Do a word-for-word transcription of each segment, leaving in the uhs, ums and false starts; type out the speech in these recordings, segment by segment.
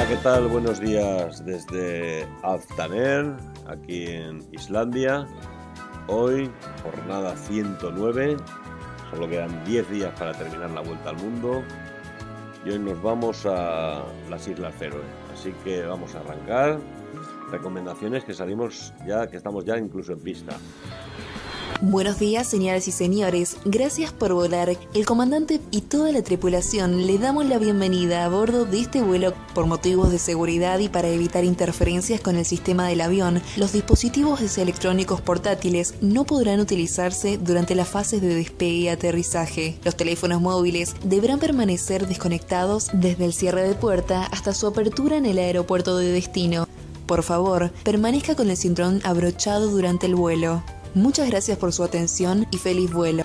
Hola, ¿qué tal? Buenos días desde Altaner, aquí en Islandia. Hoy, jornada ciento nueve, solo quedan diez días para terminar la vuelta al mundo. Y hoy nos vamos a las Islas Feroe. Así que vamos a arrancar. Recomendaciones que salimos ya, que estamos ya incluso en pista. Buenos días, señoras y señores. Gracias por volar. El comandante y toda la tripulación le damos la bienvenida a bordo de este vuelo. Por motivos de seguridad y para evitar interferencias con el sistema del avión, los dispositivos electrónicos portátiles no podrán utilizarse durante las fases de despegue y aterrizaje. Los teléfonos móviles deberán permanecer desconectados desde el cierre de puerta hasta su apertura en el aeropuerto de destino. Por favor, permanezca con el cinturón abrochado durante el vuelo. Muchas gracias por su atención y feliz vuelo.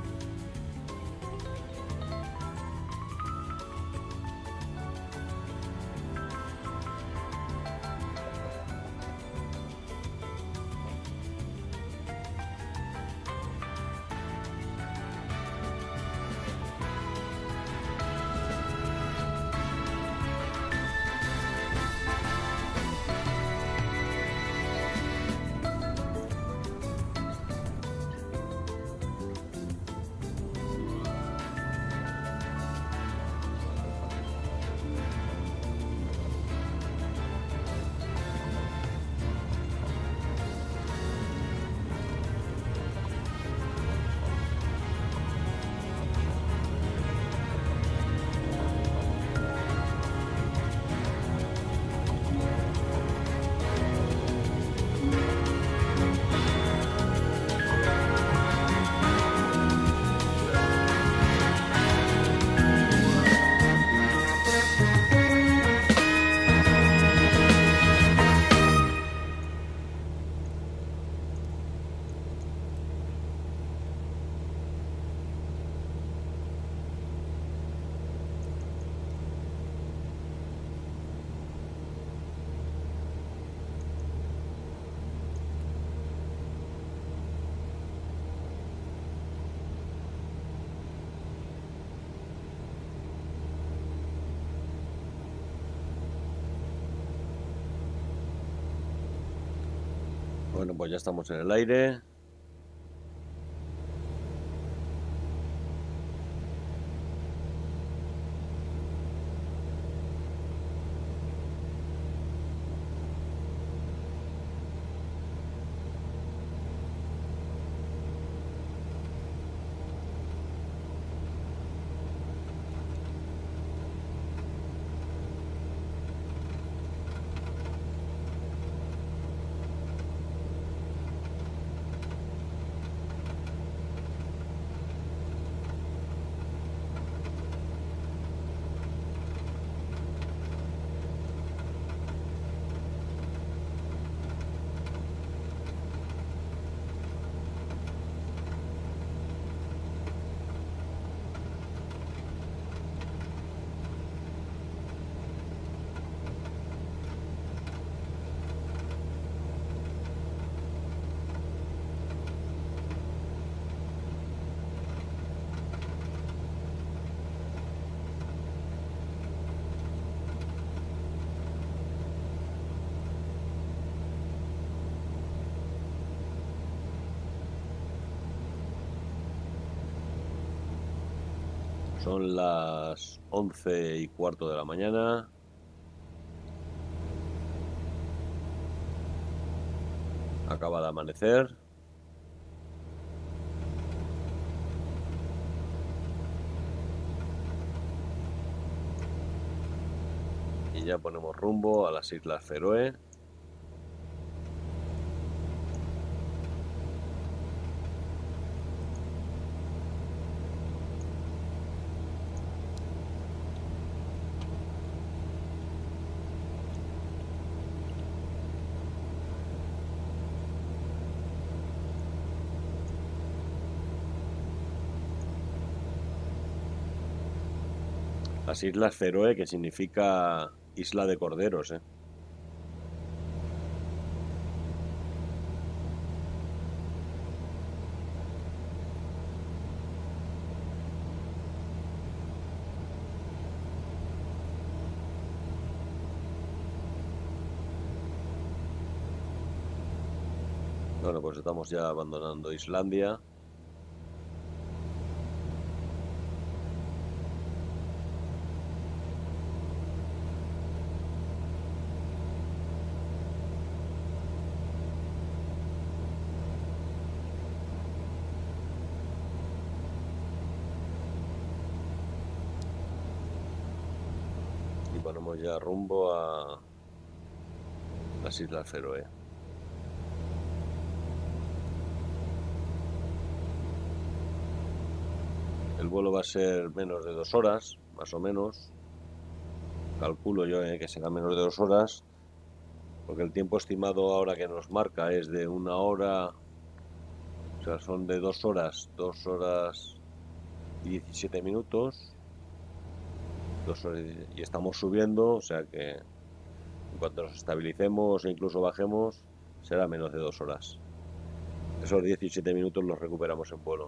Bueno, pues ya estamos en el aire. Son las once y cuarto de la mañana. Acaba de amanecer. Y ya ponemos rumbo a las Islas Feroe. Las Islas Feroe, que significa isla de corderos, ¿eh? Bueno, pues estamos ya abandonando Islandia. Y ponemos ya rumbo a las Islas Feroe. El vuelo va a ser menos de dos horas, más o menos. Calculo yo eh, que será menos de dos horas, porque el tiempo estimado ahora que nos marca es de una hora, o sea, son de dos horas, dos horas y diecisiete minutos, dos horas y estamos subiendo, o sea que en cuanto nos estabilicemos o incluso bajemos, será menos de dos horas. Esos diecisiete minutos los recuperamos en vuelo.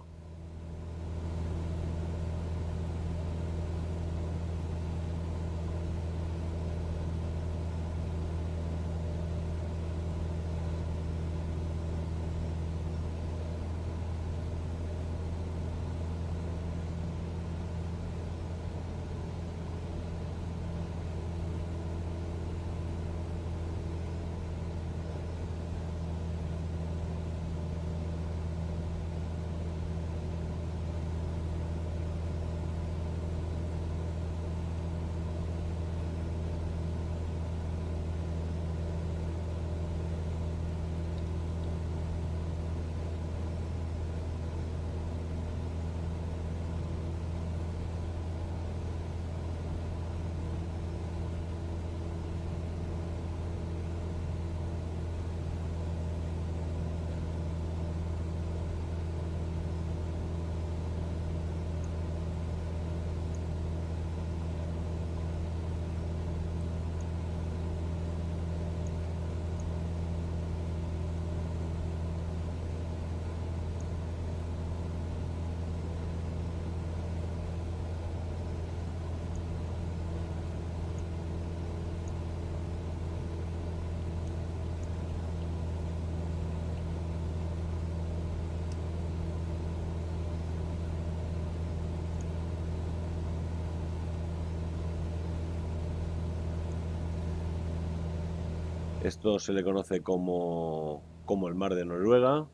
Esto se le conoce como, como el Mar de Noruega.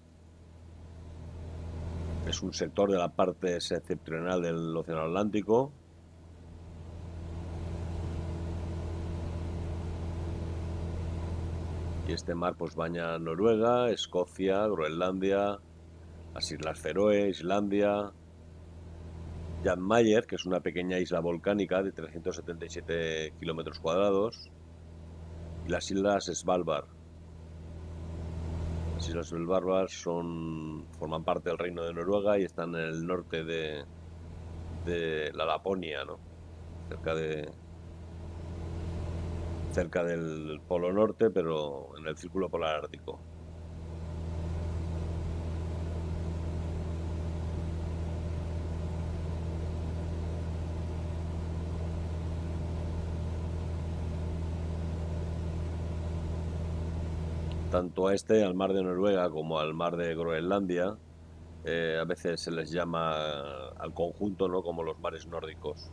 Es un sector de la parte septentrional del Océano Atlántico. Y este mar pues baña Noruega, Escocia, Groenlandia, las Islas Feroe, Islandia, Jan Mayer, que es una pequeña isla volcánica de trescientos setenta y siete kilómetros cuadrados, y las Islas Svalbard. Las Islas Svalbard son, forman parte del Reino de Noruega y están en el norte de, de la Laponia, ¿no? Cerca de cerca del Polo Norte, pero en el Círculo Polar Ártico. Tanto a este, al mar de Noruega, como al mar de Groenlandia, eh, a veces se les llama al conjunto, ¿no?, como los mares nórdicos.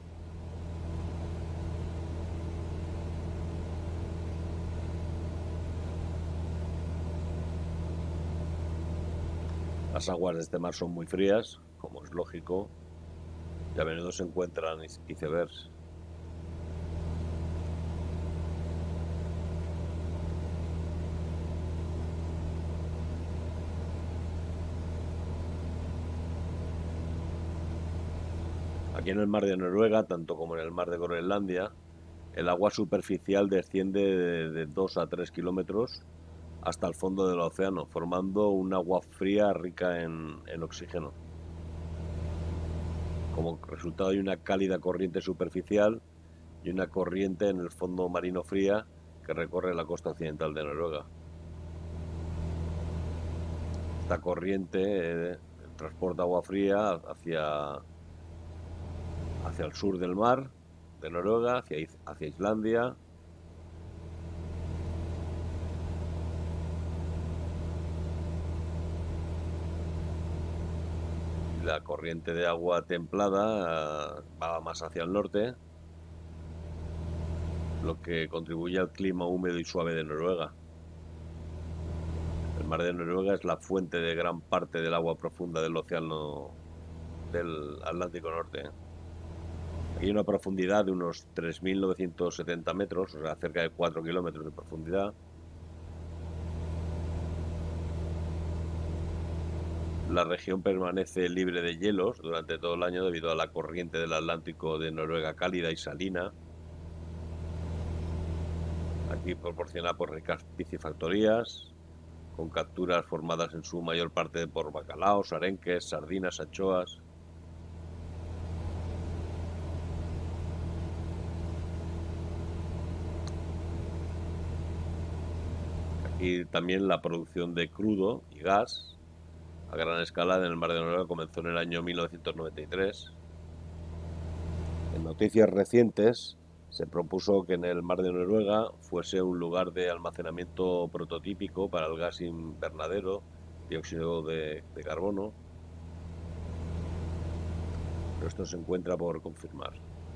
Las aguas de este mar son muy frías, como es lógico, y a menudo se encuentran icebergs. Aquí en el mar de Noruega, tanto como en el mar de Groenlandia, el agua superficial desciende de, de dos a tres kilómetros hasta el fondo del océano, formando un agua fría rica en, en oxígeno. Como resultado hay una cálida corriente superficial y una corriente en el fondo marino fría que recorre la costa occidental de Noruega. Esta corriente eh, transporta agua fría hacia, hacia el sur del mar de Noruega, hacia, hacia Islandia. la corriente de agua templada va más hacia el norte, lo que contribuye al clima húmedo y suave de Noruega. El mar de Noruega es la fuente de gran parte del agua profunda del océano del Atlántico Norte. Aquí hay una profundidad de unos tres mil novecientos setenta metros, o sea, cerca de cuatro kilómetros de profundidad. La región permanece libre de hielos durante todo el año debido a la corriente del Atlántico de Noruega cálida y salina. Aquí proporciona por ricas piscifactorías, con capturas formadas en su mayor parte por bacalaos, arenques, sardinas, anchoas. Aquí también la producción de crudo y gas a gran escala en el mar de Noruega comenzó en el año mil novecientos noventa y tres. En noticias recientes se propuso que en el mar de Noruega fuese un lugar de almacenamiento prototípico para el gas invernadero, dióxido de, de carbono, pero esto se encuentra por confirmar.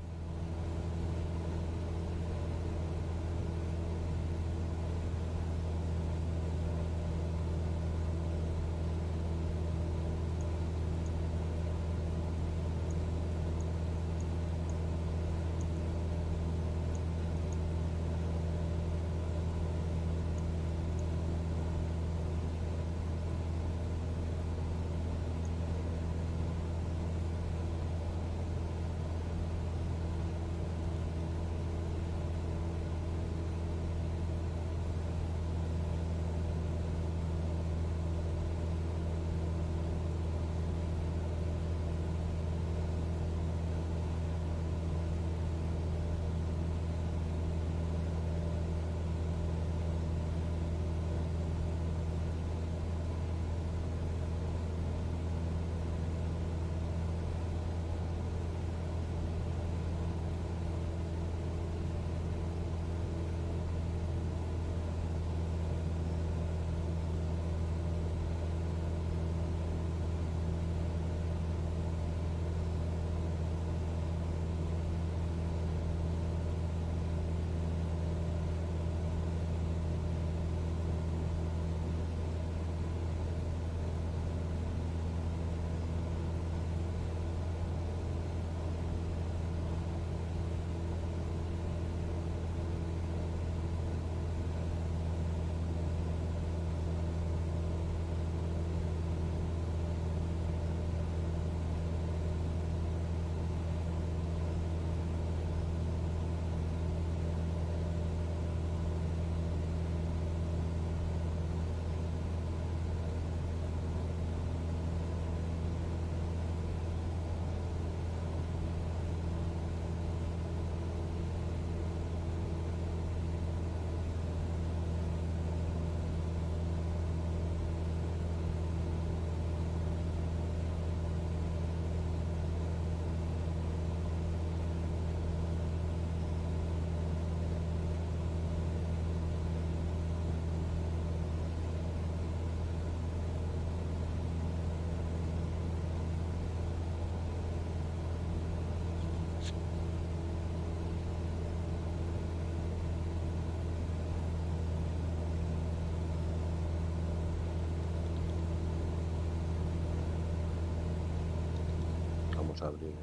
Vamos a abrir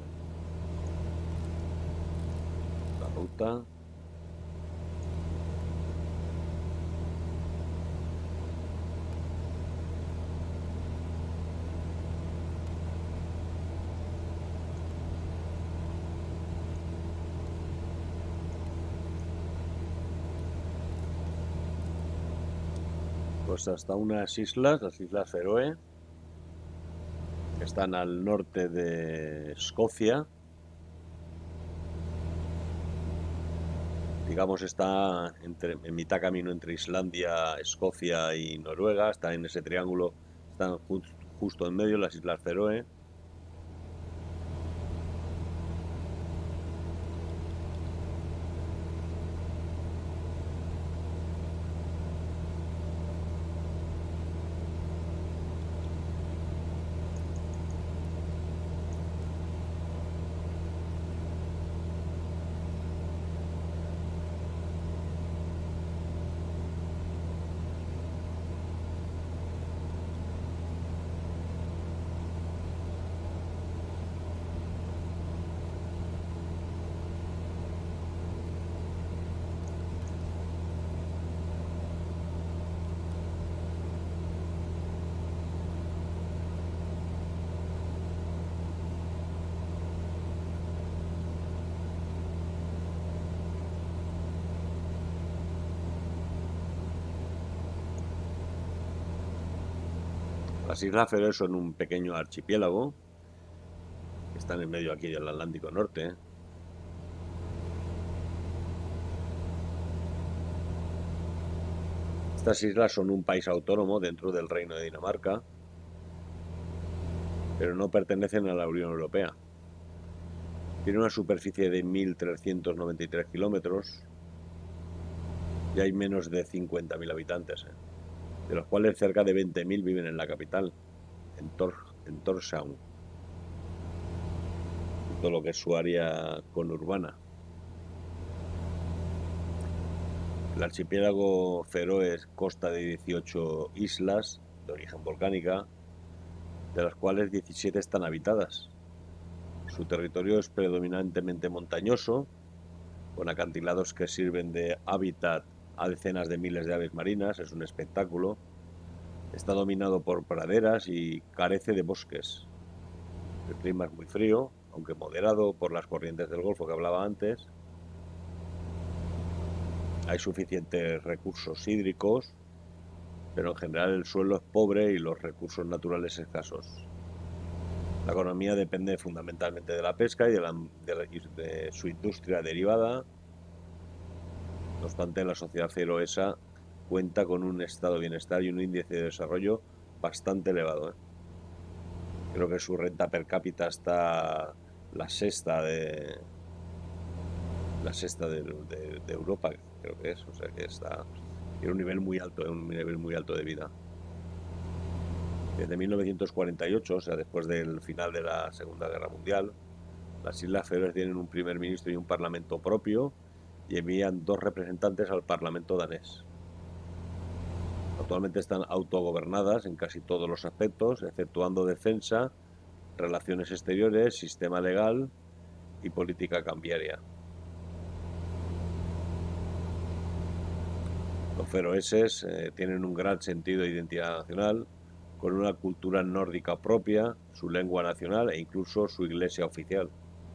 la ruta. Pues hasta unas islas, las Islas Feroe, que están al norte de Escocia. Digamos, está entre, en mitad camino entre Islandia, Escocia y Noruega. Está en ese triángulo, están ju justo en medio las Islas Feroe. Las Islas Feroe son un pequeño archipiélago que está en el medio aquí del Atlántico Norte. Estas islas son un país autónomo dentro del Reino de Dinamarca, pero no pertenecen a la Unión Europea. Tiene una superficie de mil trescientos noventa y tres kilómetros y hay menos de cincuenta mil habitantes, ¿eh? de los cuales cerca de veinte mil viven en la capital, en, Tor en Tórshavn, todo lo que es su área conurbana. El archipiélago Feroe consta de dieciocho islas de origen volcánica, de las cuales diecisiete están habitadas. Su territorio es predominantemente montañoso, con acantilados que sirven de hábitat a decenas de miles de aves marinas. Es un espectáculo. Está dominado por praderas y carece de bosques. El clima es muy frío, aunque moderado por las corrientes del Golfo que hablaba antes. Hay suficientes recursos hídricos, pero en general el suelo es pobre y los recursos naturales escasos. La economía depende fundamentalmente de la pesca y de, la, de, la, de su industria derivada. No obstante, la sociedad feroesa cuenta con un estado de bienestar y un índice de desarrollo bastante elevado, ¿eh? Creo que su renta per cápita está la sexta de la sexta de, de, de Europa, creo que es, o sea que está en un nivel muy alto, en un nivel muy alto de vida. Desde mil novecientos cuarenta y ocho, o sea, después del final de la Segunda Guerra Mundial, las Islas Feroe tienen un primer ministro y un parlamento propio y envían dos representantes al Parlamento danés. Actualmente están autogobernadas en casi todos los aspectos, exceptuando defensa, relaciones exteriores, sistema legal y política cambiaria. Los feroeses eh, tienen un gran sentido de identidad nacional, con una cultura nórdica propia, su lengua nacional e incluso su iglesia oficial.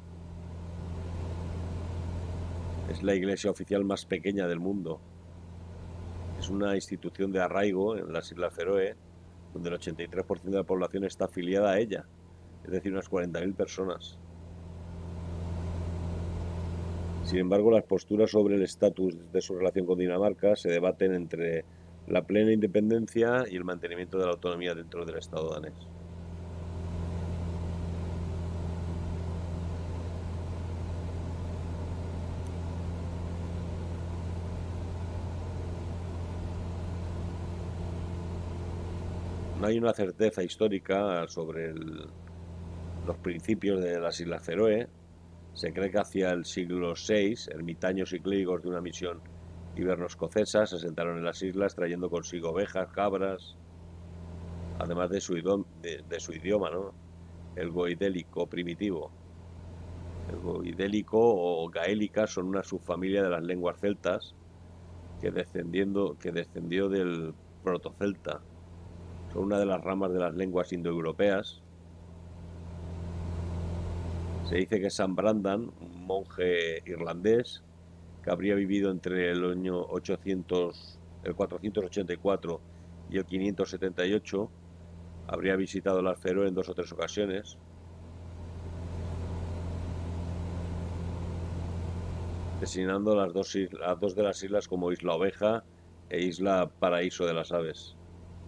Es la iglesia oficial más pequeña del mundo. Es una institución de arraigo en las Islas Feroe, donde el ochenta y tres por ciento de la población está afiliada a ella, es decir, unas cuarenta mil personas. Sin embargo, las posturas sobre el estatus de su relación con Dinamarca se debaten entre la plena independencia y el mantenimiento de la autonomía dentro del Estado danés. No hay una certeza histórica sobre el, los principios de las Islas Feroe. Se cree que hacia el siglo seis, ermitaños y clérigos de una misión iberno-escocesa se asentaron en las islas trayendo consigo ovejas, cabras, además de su idioma, de, de su idioma, ¿no? El goidélico primitivo. El goidélico o gaélica son una subfamilia de las lenguas celtas que, descendiendo, que descendió del protocelta. Son una de las ramas de las lenguas indoeuropeas. Se dice que San Brandan, un monje irlandés que habría vivido entre el año ochocientos, el cuatrocientos ochenta y cuatro y el quinientos setenta y ocho, habría visitado las Feroe en dos o tres ocasiones. Designando las dos, las dos de las islas como Isla Oveja e Isla Paraíso de las Aves.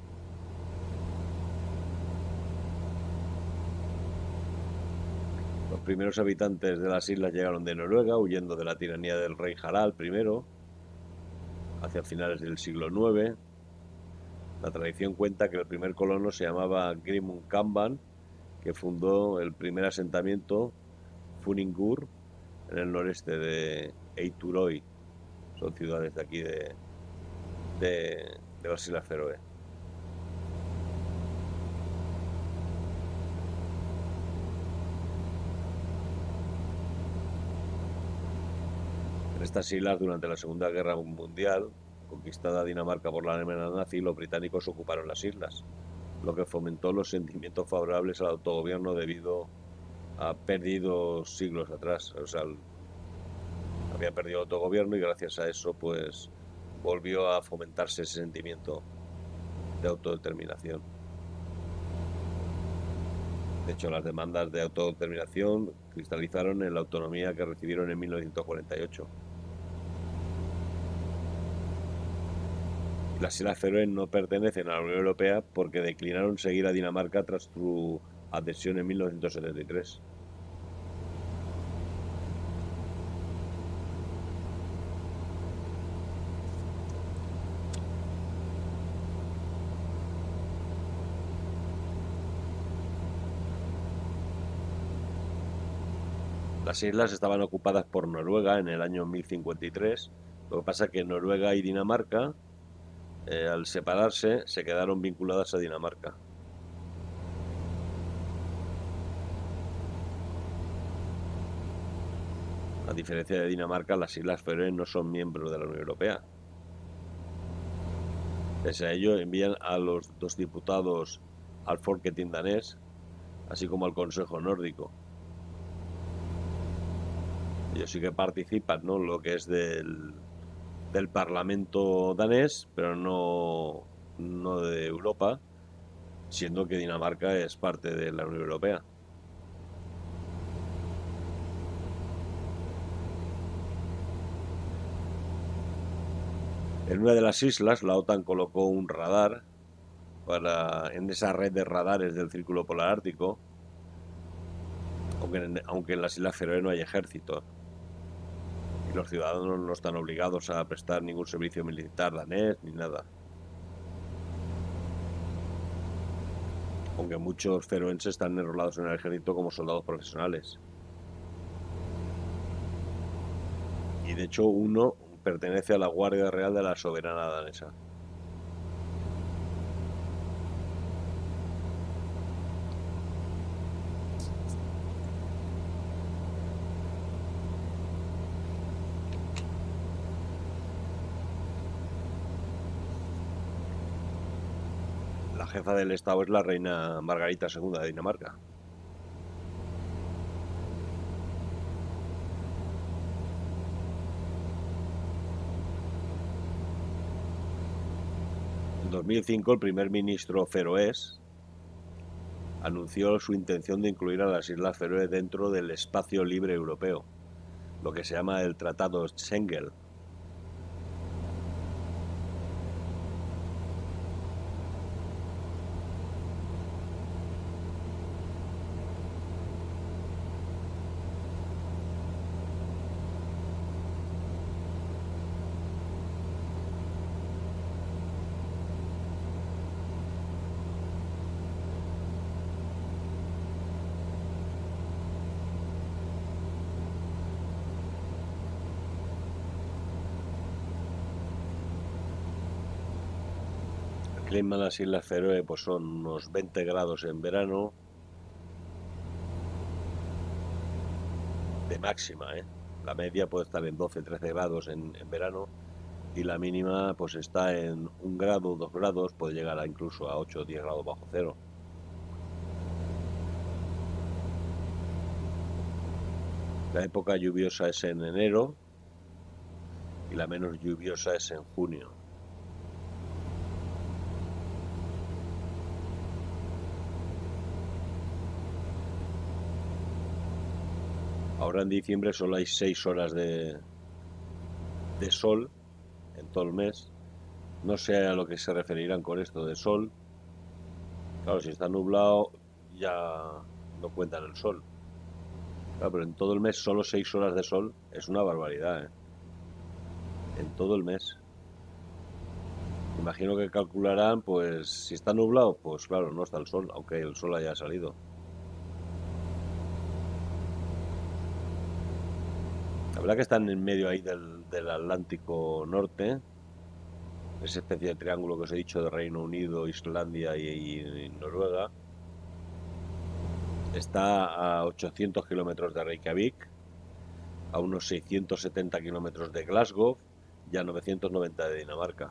Los primeros habitantes de las islas llegaron de Noruega, huyendo de la tiranía del rey Harald I, hacia finales del siglo nueve. La tradición cuenta que el primer colono se llamaba Grimund Kamban, que fundó el primer asentamiento, Funingur, en el noreste de Eituroi. Son ciudades de aquí de, de, de las Islas Feroe. En estas islas, durante la Segunda Guerra Mundial, conquistada Dinamarca por la Alemania nazi, los británicos ocuparon las islas, lo que fomentó los sentimientos favorables al autogobierno debido a perdidos siglos atrás. O sea, había perdido el autogobierno y gracias a eso pues volvió a fomentarse ese sentimiento de autodeterminación. De hecho, las demandas de autodeterminación cristalizaron en la autonomía que recibieron en mil novecientos cuarenta y ocho. Las Islas Feroe no pertenecen a la Unión Europea porque declinaron seguir a Dinamarca tras su adhesión en mil novecientos setenta y tres. Las islas estaban ocupadas por Noruega en el año mil cincuenta y tres. Lo que pasa es que Noruega y Dinamarca, eh, al separarse, se quedaron vinculadas a Dinamarca. A diferencia de Dinamarca, las Islas Feroe no son miembros de la Unión Europea. Pese a ello, envían a los dos diputados al Folketing danés, así como al Consejo Nórdico. Ellos sí que participan, ¿no?, lo que es del, del Parlamento danés, pero no, no de Europa, siendo que Dinamarca es parte de la Unión Europea. En una de las islas, la OTAN colocó un radar para, en esa red de radares del Círculo Polar Ártico, aunque en, aunque en las Islas Feroe no hay ejército. Y los ciudadanos no están obligados a prestar ningún servicio militar danés ni nada. Aunque muchos feroenses están enrolados en el ejército como soldados profesionales. Y de hecho uno pertenece a la Guardia Real de la Soberana danesa. La jefa del Estado es la reina Margarita segunda de Dinamarca. En dos mil cinco, el primer ministro feroés anunció su intención de incluir a las Islas Feroe dentro del espacio libre europeo, lo que se llama el Tratado Schengen. El clima en las Islas Feroe pues son unos veinte grados en verano, de máxima, ¿eh? La media puede estar en doce trece grados en, en verano, y la mínima pues está en un grado, dos grados, puede llegar a incluso a ocho o diez grados bajo cero. La época lluviosa es en enero y la menos lluviosa es en junio. Ahora en diciembre solo hay seis horas de, de sol en todo el mes. No sé a lo que se referirán con esto de sol. Claro, si está nublado ya no cuentan el sol. Claro, pero en todo el mes solo seis horas de sol es una barbaridad, ¿eh? En todo el mes. Imagino que calcularán, pues, si está nublado, pues claro, no está el sol, aunque el sol haya salido. La verdad que están en medio ahí del, del Atlántico Norte, esa especie de triángulo que os he dicho de Reino Unido, Islandia y, y Noruega. Está a ochocientos kilómetros de Reykjavik, a unos seiscientos setenta kilómetros de Glasgow y a novecientos noventa de Dinamarca.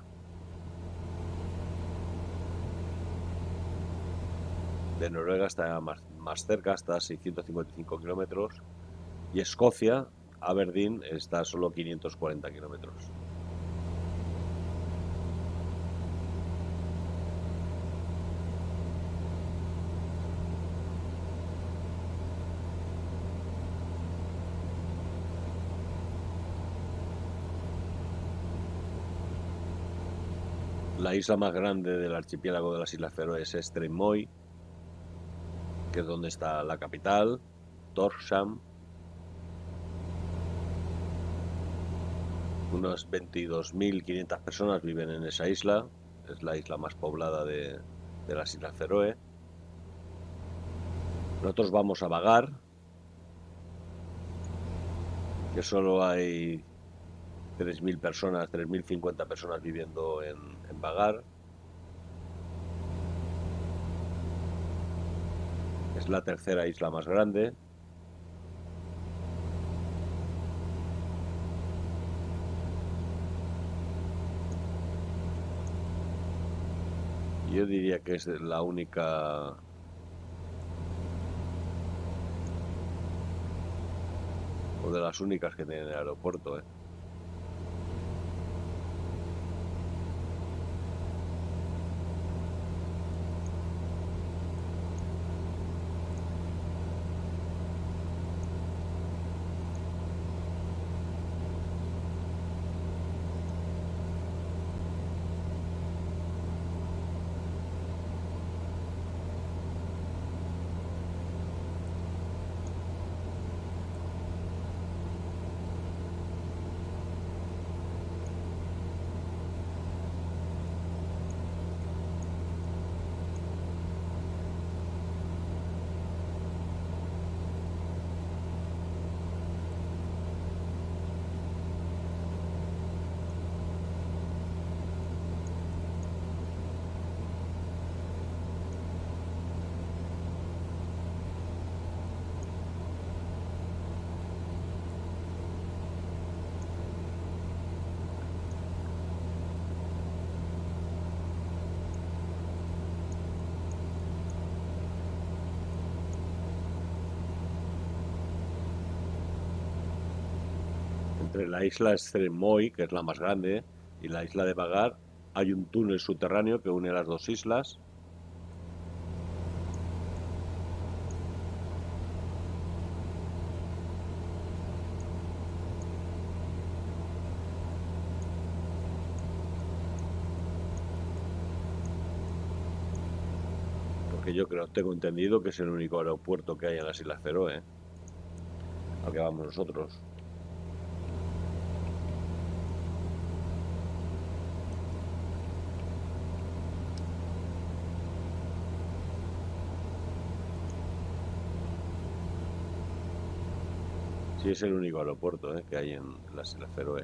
De Noruega está más, más cerca, está a seiscientos cincuenta y cinco kilómetros, y Escocia, Aberdeen, está a solo quinientos cuarenta kilómetros. La isla más grande del archipiélago de las Islas Feroe es Streymoy, Moy, que es donde está la capital, Tórshavn. Unas veintidós mil quinientas personas viven en esa isla. Es la isla más poblada de, de las Islas Feroe. Nosotros vamos a Vagar, que solo hay tres mil personas, tres mil cincuenta personas viviendo en, en Vagar. Es la tercera isla más grande. Yo diría que es la única o de las únicas que tienen el aeropuerto, ¿eh? Entre la isla Streymoy, que es la más grande, y la isla de Vagar, hay un túnel subterráneo que une las dos islas. Porque yo creo, tengo entendido que es el único aeropuerto que hay en las Islas Feroe, al que vamos nosotros. Sí, es el único aeropuerto, ¿eh?, que hay en las Islas Feroe.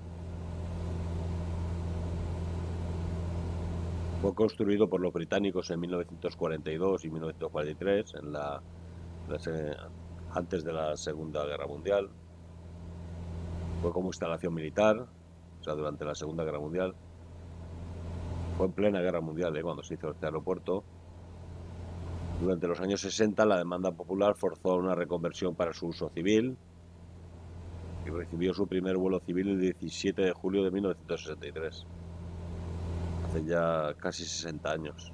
Fue construido por los británicos en mil novecientos cuarenta y dos y mil novecientos cuarenta y tres, en la, la, antes de la Segunda Guerra Mundial. Fue como instalación militar, o sea, durante la Segunda Guerra Mundial. Fue en plena Guerra Mundial, ¿eh?, cuando se hizo este aeropuerto. Durante los años sesenta, la demanda popular forzó una reconversión para su uso civil y recibió su primer vuelo civil el diecisiete de julio de mil novecientos sesenta y tres. Hace ya casi sesenta años.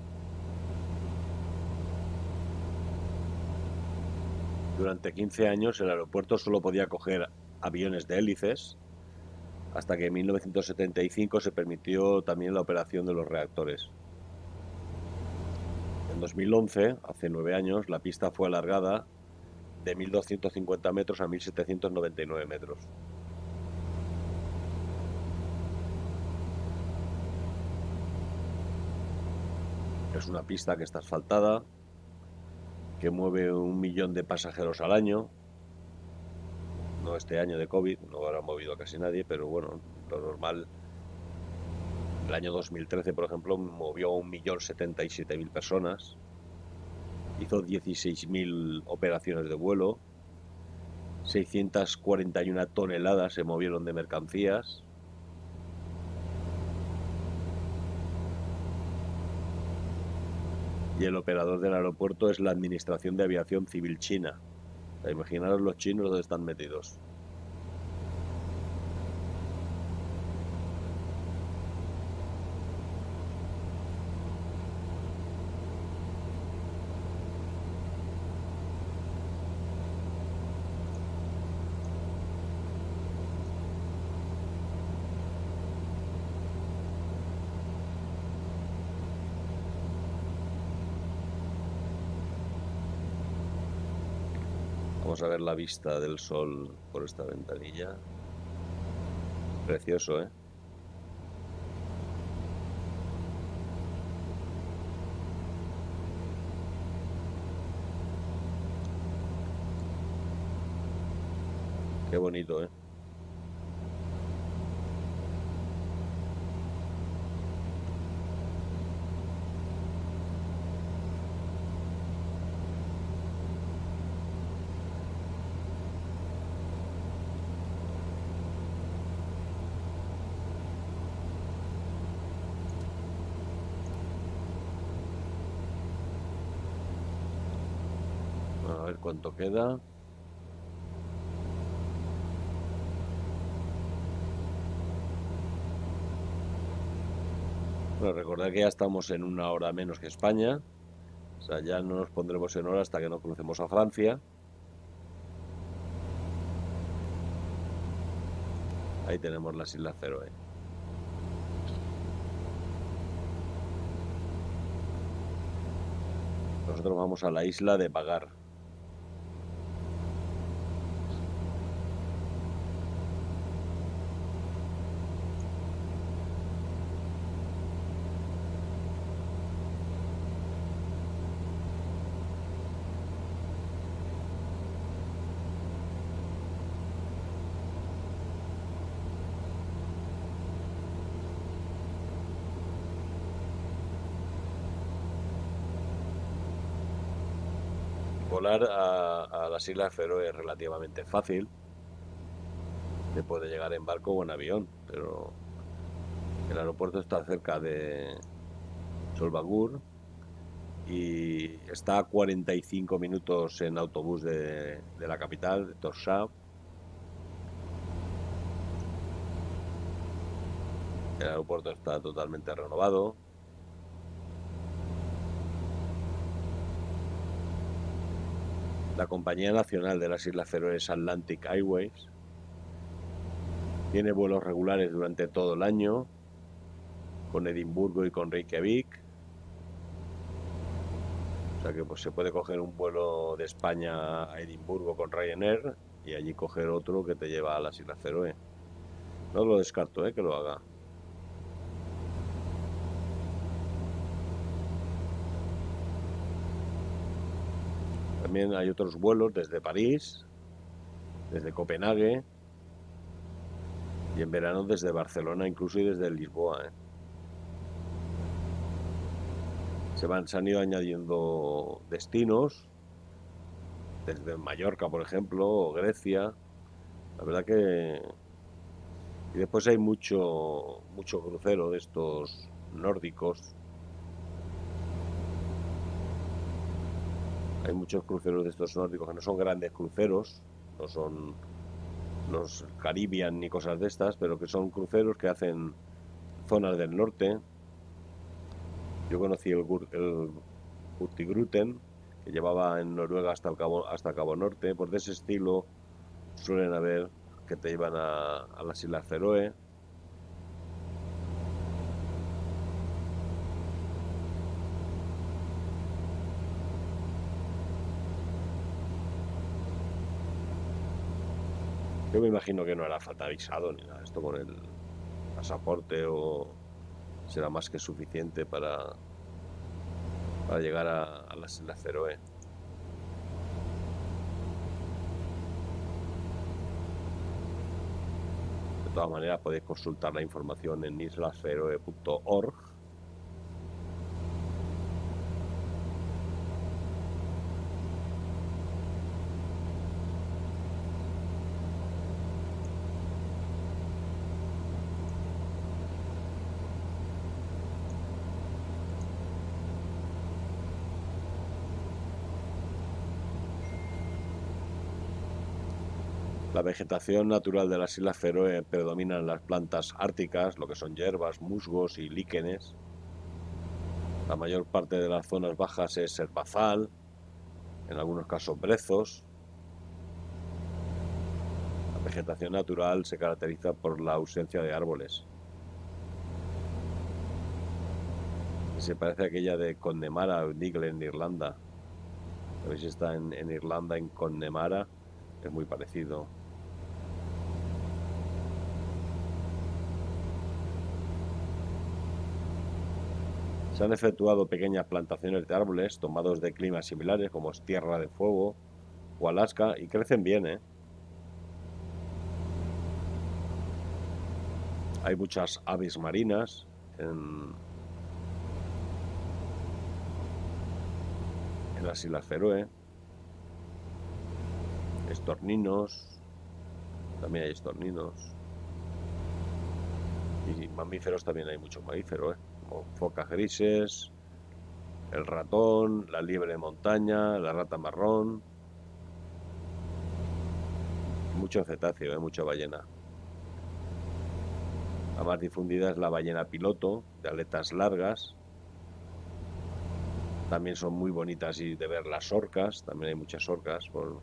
Durante quince años el aeropuerto solo podía acoger aviones de hélices, hasta que en mil novecientos setenta y cinco se permitió también la operación de los reactores. En dos mil once, hace nueve años, la pista fue alargada de mil doscientos cincuenta metros a mil setecientos noventa y nueve metros. Es una pista que está asfaltada, que mueve un millón de pasajeros al año. No este año de COVID, no habrá movido a casi nadie, pero bueno, lo normal. El año dos mil trece, por ejemplo, movió un millón setenta y siete mil personas. Hizo dieciséis mil operaciones de vuelo. seiscientas cuarenta y una toneladas se movieron de mercancías. Y el operador del aeropuerto es la Administración de Aviación Civil China. O sea, imaginaros los chinos donde están metidos. Vamos a ver la vista del sol por esta ventanilla. Precioso, ¿eh? Qué bonito, ¿eh? A ver cuánto queda. Bueno, recordad que ya estamos en una hora menos que España. O sea, ya no nos pondremos en hora hasta que no crucemos a Francia. Ahí tenemos las Islas Feroe. Nosotros vamos a la isla de Vagar. Volar a, a las Islas Feroe es relativamente fácil. Se puede llegar en barco o en avión, pero el aeropuerto está cerca de Solvagur y está a cuarenta y cinco minutos en autobús de, de la capital, de Tórshavn. El aeropuerto está totalmente renovado. La compañía nacional de las Islas Feroe es Atlantic Airways. Tiene vuelos regulares durante todo el año con Edimburgo y con Reykjavik. O sea que pues, se puede coger un vuelo de España a Edimburgo con Ryanair y allí coger otro que te lleva a las Islas Feroe. No lo descarto, ¿eh? Que lo haga. También hay otros vuelos desde París, desde Copenhague y en verano desde Barcelona, incluso y desde Lisboa, ¿eh? Se van, se han ido añadiendo destinos, desde Mallorca, por ejemplo, o Grecia. La verdad que... Y después hay mucho, mucho crucero de estos nórdicos. Hay muchos cruceros de estos nórdicos que no son grandes cruceros, no son los Caribbean ni cosas de estas, pero que son cruceros que hacen zonas del norte. Yo conocí el, el Hurtigruten, que llevaba en Noruega hasta el Cabo, hasta Cabo Norte. Por de ese estilo suelen haber que te llevan a, a las Islas Feroe. Yo me imagino que no hará falta visado ni nada. Esto con el pasaporte o será más que suficiente para, para llegar a, a las Islas Feroe. De todas maneras podéis consultar la información en islas feroe punto org. La vegetación natural de las Islas Feroe predominan las plantas árticas, lo que son hierbas, musgos y líquenes. La mayor parte de las zonas bajas es herbazal, en algunos casos brezos. La vegetación natural se caracteriza por la ausencia de árboles. Se parece a aquella de Connemara o Dingle en Irlanda. A ver si está en, en Irlanda, en Connemara. es muy parecido. Se han efectuado pequeñas plantaciones de árboles tomados de climas similares como es Tierra de Fuego o Alaska y crecen bien, ¿eh? Hay muchas aves marinas en, en las Islas Feroe. Estorninos, también hay estorninos. Y mamíferos también hay muchos mamíferos, ¿eh? Como focas grises, el ratón, la liebre de montaña, la rata marrón. Mucho cetáceo, ¿eh? Mucha ballena. La más difundida es la ballena piloto, de aletas largas. También son muy bonitas y de ver las orcas, también hay muchas orcas. Por...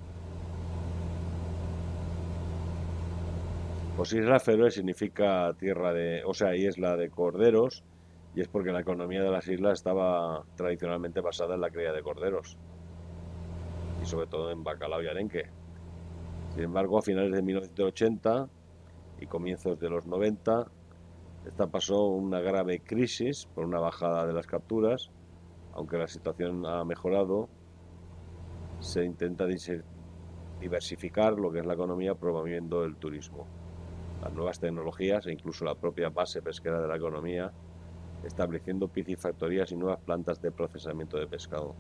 Pues Isla Feroe significa tierra de, o sea, isla de corderos, y es porque la economía de las islas estaba tradicionalmente basada en la cría de corderos, y sobre todo en bacalao y arenque. Sin embargo, a finales de mil novecientos ochenta y comienzos de los noventa, esta pasó una grave crisis por una bajada de las capturas. Aunque la situación ha mejorado, se intenta diversificar lo que es la economía promoviendo el turismo, las nuevas tecnologías e incluso la propia base pesquera de la economía, estableciendo piscifactorías y nuevas plantas de procesamiento de pescado.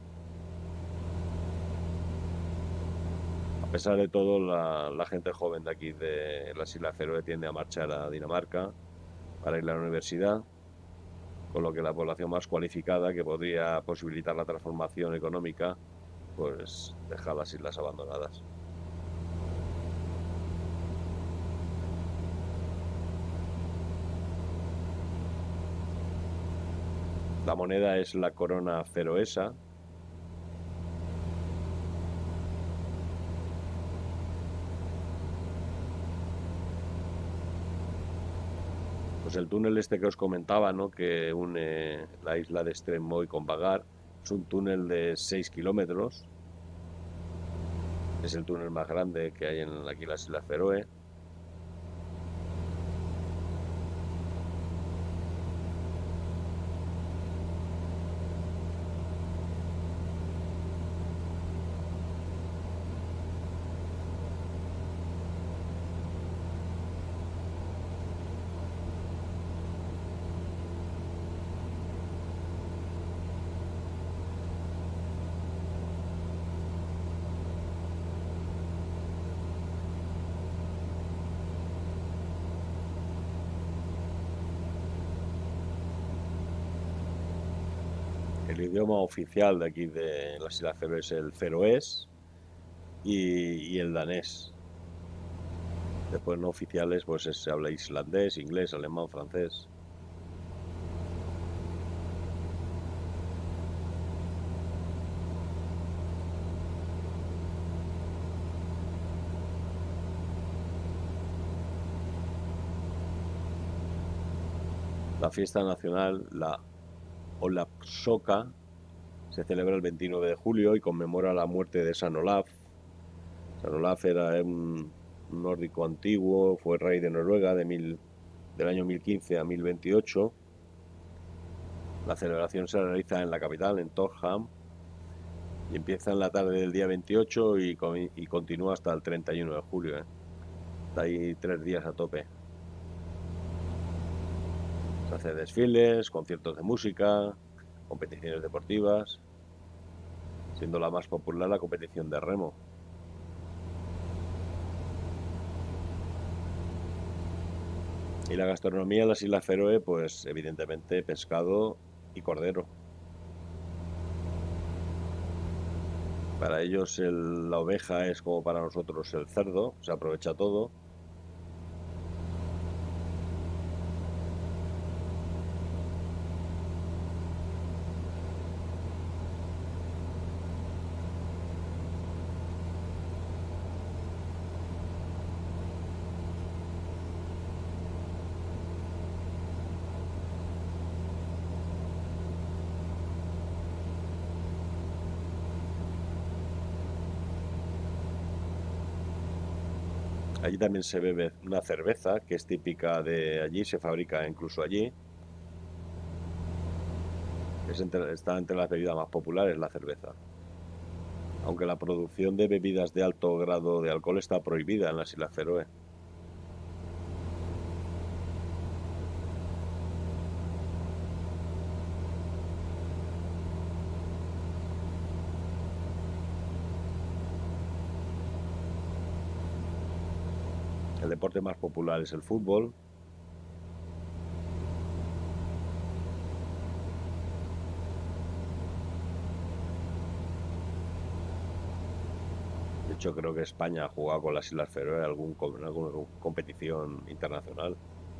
A pesar de todo, la, la gente joven de aquí de las Islas Feroe tiende a marchar a Dinamarca para ir a la universidad, con lo que la población más cualificada que podría posibilitar la transformación económica pues deja las islas abandonadas. La moneda es la corona feroesa. Pues el túnel este que os comentaba, ¿no?, que une la isla de Streymoy con Vagar, es un túnel de seis kilómetros. Es el túnel más grande que hay en aquí las Islas Feroe. El idioma oficial de aquí de las Islas Feroe es el feroés y, y el danés. Después no oficiales, pues se habla islandés, inglés, alemán, francés. La fiesta nacional, la Olavsøka, se celebra el veintinueve de julio y conmemora la muerte de San Olaf. San Olaf era un nórdico antiguo, fue rey de Noruega de mil, del año mil quince a mil veintiocho. La celebración se realiza en la capital, en Torhamn, y empieza en la tarde del día veintiocho y, y continúa hasta el treinta y uno de julio. ¿eh? Está ahí tres días a tope. Se hacen desfiles, conciertos de música, competiciones deportivas, siendo la más popular la competición de remo. Y la gastronomía en las Islas Feroe, pues evidentemente pescado y cordero. Para ellos el, la oveja es como para nosotros el cerdo, se aprovecha todo. Allí también se bebe una cerveza que es típica de allí, se fabrica incluso allí. Es entre, está entre las bebidas más populares la cerveza. Aunque la producción de bebidas de alto grado de alcohol está prohibida en las Islas Feroe. El deporte más popular es el fútbol. De hecho, creo que España ha jugado con las Islas Feroe en algún, en alguna competición internacional.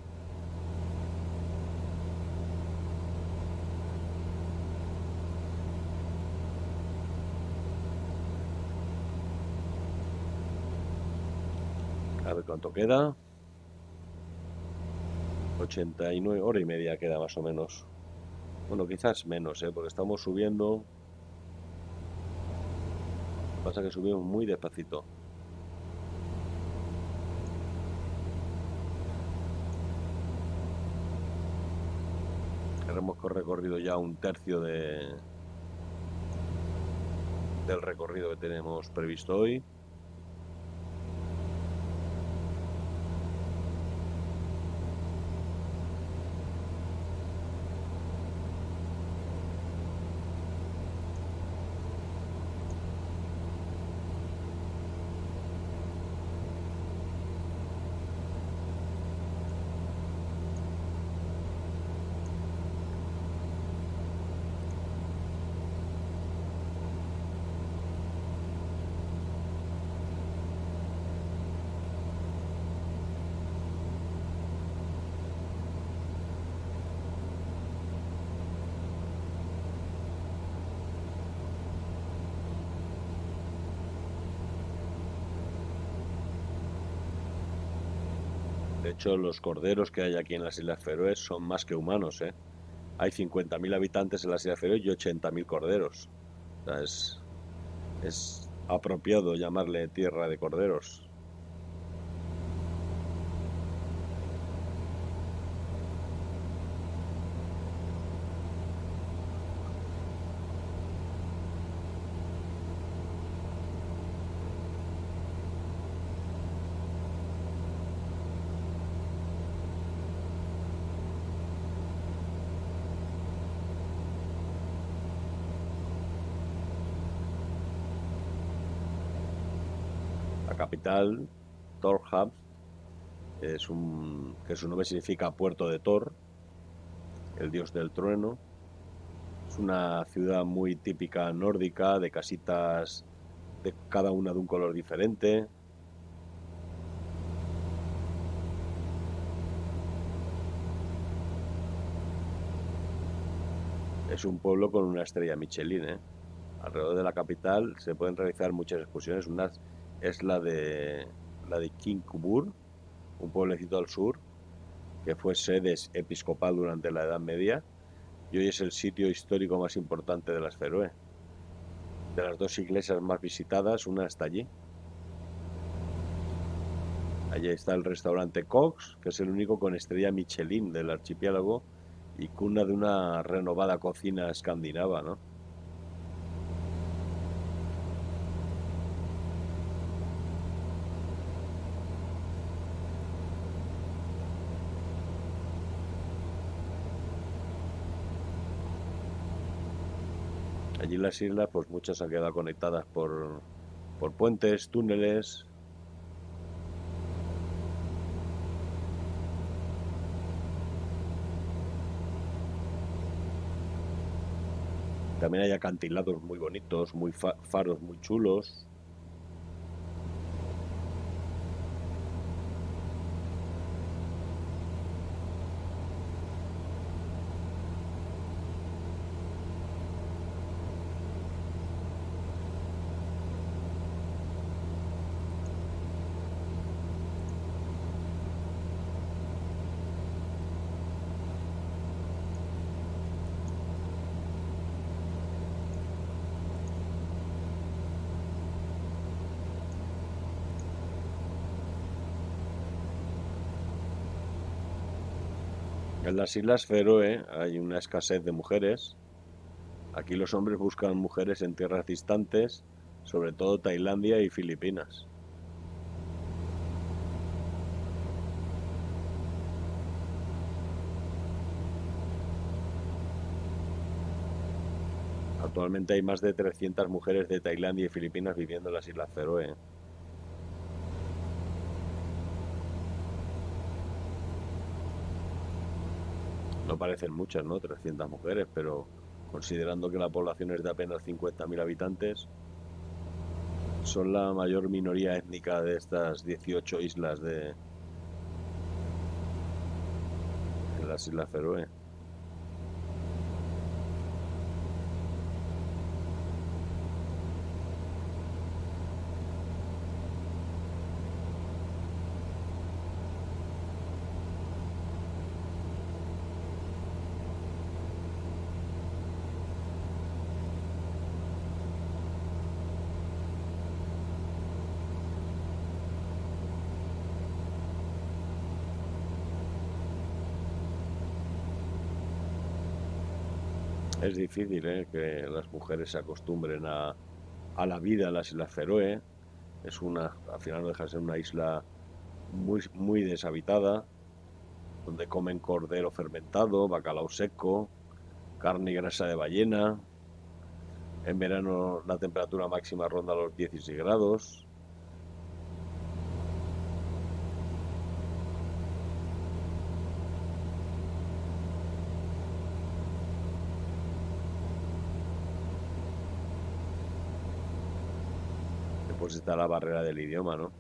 A ver cuánto queda. ochenta y nueve, hora y media queda más o menos. Bueno, quizás menos, ¿eh? Porque estamos subiendo. Lo que pasa es que subimos muy despacito. Hemos recorrido ya un tercio de del recorrido que tenemos previsto hoy. De hecho, los corderos que hay aquí en las Islas Feroe son más que humanos, ¿eh? Hay cincuenta mil habitantes en las Islas Feroe y ochenta mil corderos. O sea, es, es apropiado llamarle tierra de corderos. La capital, Torhamn, es un, que su nombre significa puerto de Thor, el dios del trueno. Es una ciudad muy típica nórdica, de casitas de cada una de un color diferente. Es un pueblo con una estrella Michelin, ¿eh? Alrededor de la capital se pueden realizar muchas excursiones. Una es la de la de Kinkubur, un pueblecito al sur que fue sede episcopal durante la Edad Media y hoy es el sitio histórico más importante de las Feroe. De las dos iglesias más visitadas, una está allí. Allí está el restaurante Cox, que es el único con estrella Michelin del archipiélago y cuna de una renovada cocina escandinava, ¿no? Allí en las islas, pues muchas han quedado conectadas por, por puentes, túneles. También hay acantilados muy bonitos, muy fa faros muy chulos. En las Islas Feroe hay una escasez de mujeres. Aquí los hombres buscan mujeres en tierras distantes, sobre todo Tailandia y Filipinas. Actualmente hay más de trescientas mujeres de Tailandia y Filipinas viviendo en las Islas Feroe. No parecen muchas, ¿no? trescientas mujeres, pero considerando que la población es de apenas cincuenta mil habitantes, son la mayor minoría étnica de estas dieciocho islas de, de las Islas Feroe. Es difícil, ¿eh? que las mujeres se acostumbren a, a la vida en las Islas Feroe. Es una, al final no deja de ser una isla muy, muy deshabitada, donde comen cordero fermentado, bacalao seco, carne y grasa de ballena. En verano la temperatura máxima ronda los dieciséis grados. Después está la barrera del idioma, ¿no?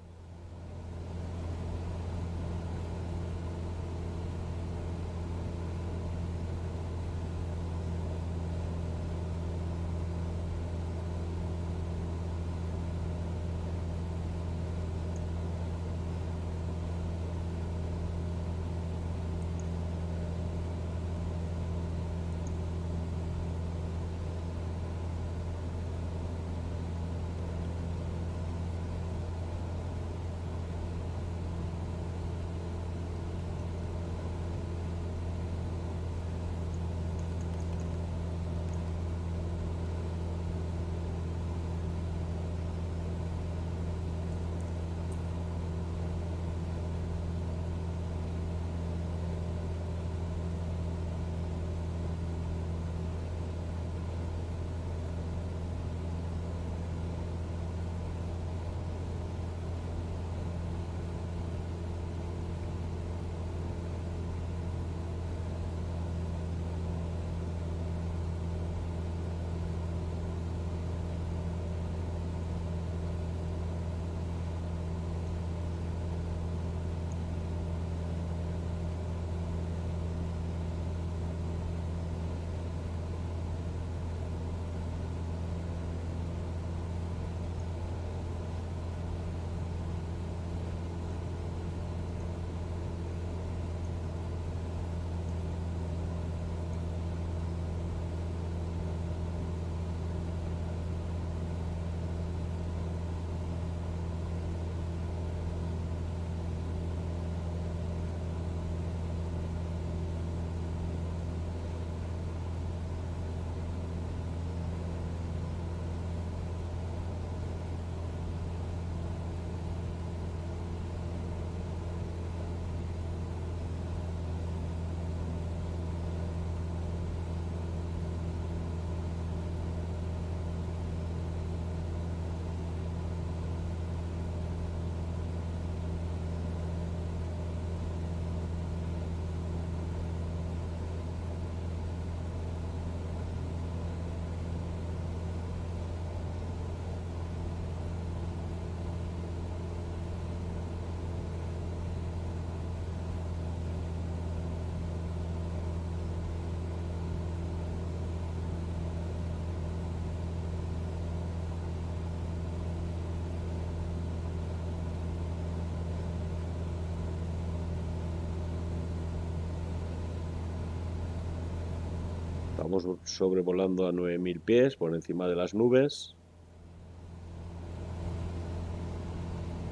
Estamos sobrevolando a nueve mil pies por encima de las nubes.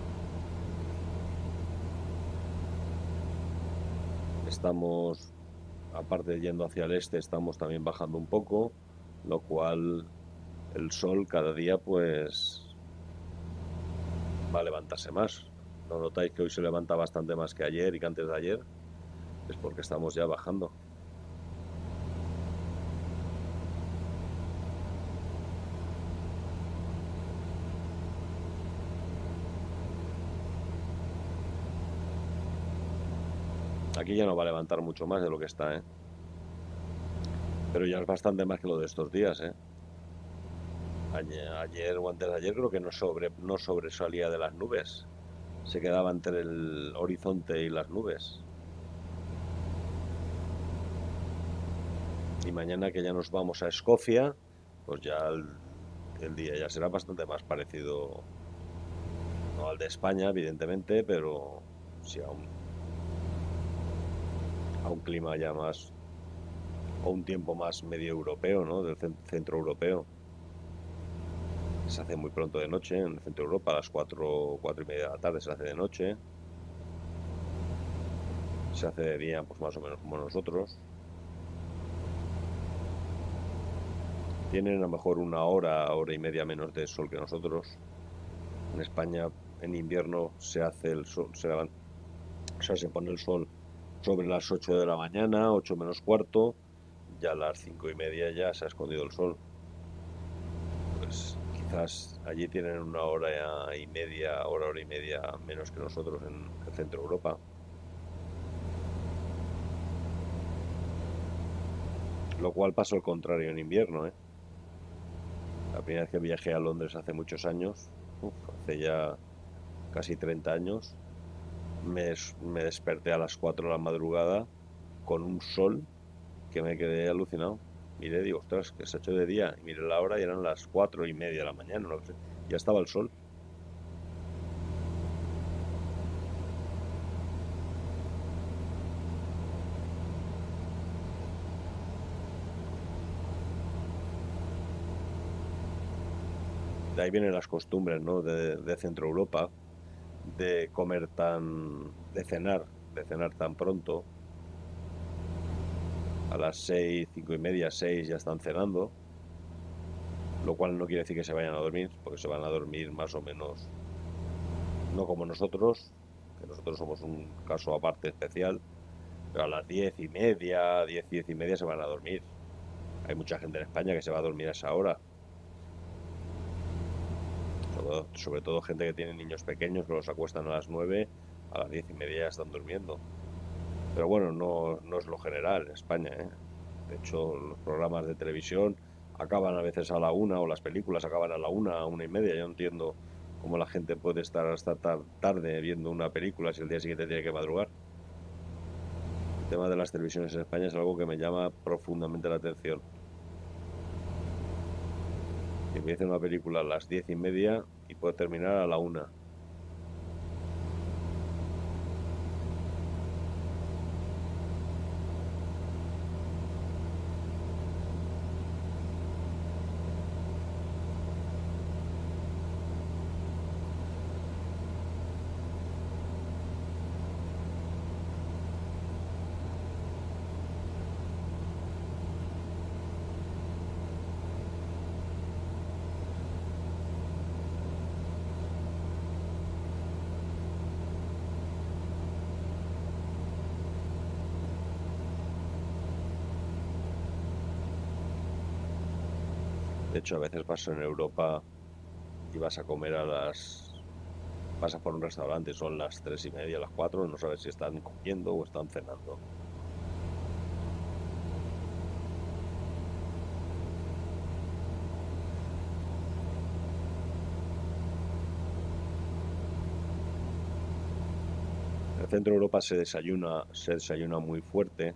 Estamos aparte yendo hacia el este, estamos también bajando un poco, lo cual el sol cada día pues va a levantarse más. ¿No notáis que hoy se levanta bastante más que ayer y que antes de ayer? Es porque estamos ya bajando. Aquí ya no va a levantar mucho más de lo que está, ¿eh? Pero ya es bastante más que lo de estos días, ¿eh? Ayer, ayer o antes de ayer creo que no, sobre, no sobresalía de las nubes. Se quedaba entre el horizonte y las nubes. Y mañana que ya nos vamos a Escocia, pues ya el, el día ya será bastante más parecido, no al de España, evidentemente, pero sí a un, a un clima ya más, o un tiempo más medio europeo, ¿no? Del centro europeo. Se hace muy pronto de noche en el centro de Europa, a las cuatro, cuatro y media de la tarde se hace de noche. Se hace de día, pues más o menos como nosotros. Tienen a lo mejor una hora, hora y media menos de sol que nosotros. En España, en invierno, se hace el sol, se levanta, o sea, se pone el sol sobre las ocho de la mañana, ocho menos cuarto, ya a las cinco y media ya se ha escondido el sol. Pues quizás allí tienen una hora y media, hora, hora y media menos que nosotros en el centro de Europa. Lo cual pasa al contrario en invierno, ¿eh? La primera vez que viajé a Londres hace muchos años, uf, hace ya casi treinta años, me, me desperté a las cuatro de la madrugada con un sol que me quedé alucinado. Miré, digo, ostras, que se ha hecho de día. Y miré la hora y eran las cuatro y media de la mañana, no sé. Ya estaba el sol. De ahí vienen las costumbres, ¿no? De, de Centro Europa, de comer tan, de cenar, de cenar tan pronto. A las seis, cinco y media, seis ya están cenando, lo cual no quiere decir que se vayan a dormir, porque se van a dormir más o menos, no como nosotros, que nosotros somos un caso aparte especial, pero a las diez y media, diez, diez y media se van a dormir. Hay mucha gente en España que se va a dormir a esa hora. Sobre, sobre todo gente que tiene niños pequeños que los acuestan a las nueve, a las diez y media ya están durmiendo. Pero bueno, no, no es lo general en España, ¿eh? De hecho, los programas de televisión acaban a veces a la una o las películas acaban a la una, a una y media. Yo no entiendo cómo la gente puede estar hasta tar tarde viendo una película si el día siguiente tiene que madrugar. El tema de las televisiones en España es algo que me llama profundamente la atención. Que empiece una película a las diez y media y puede terminar a la una. De hecho, a veces paso en Europa y vas a comer a las... Pasas por un restaurante, son las tres y media, las cuatro, no sabes si están comiendo o están cenando. En el centro de Europa se desayuna, se desayuna muy fuerte,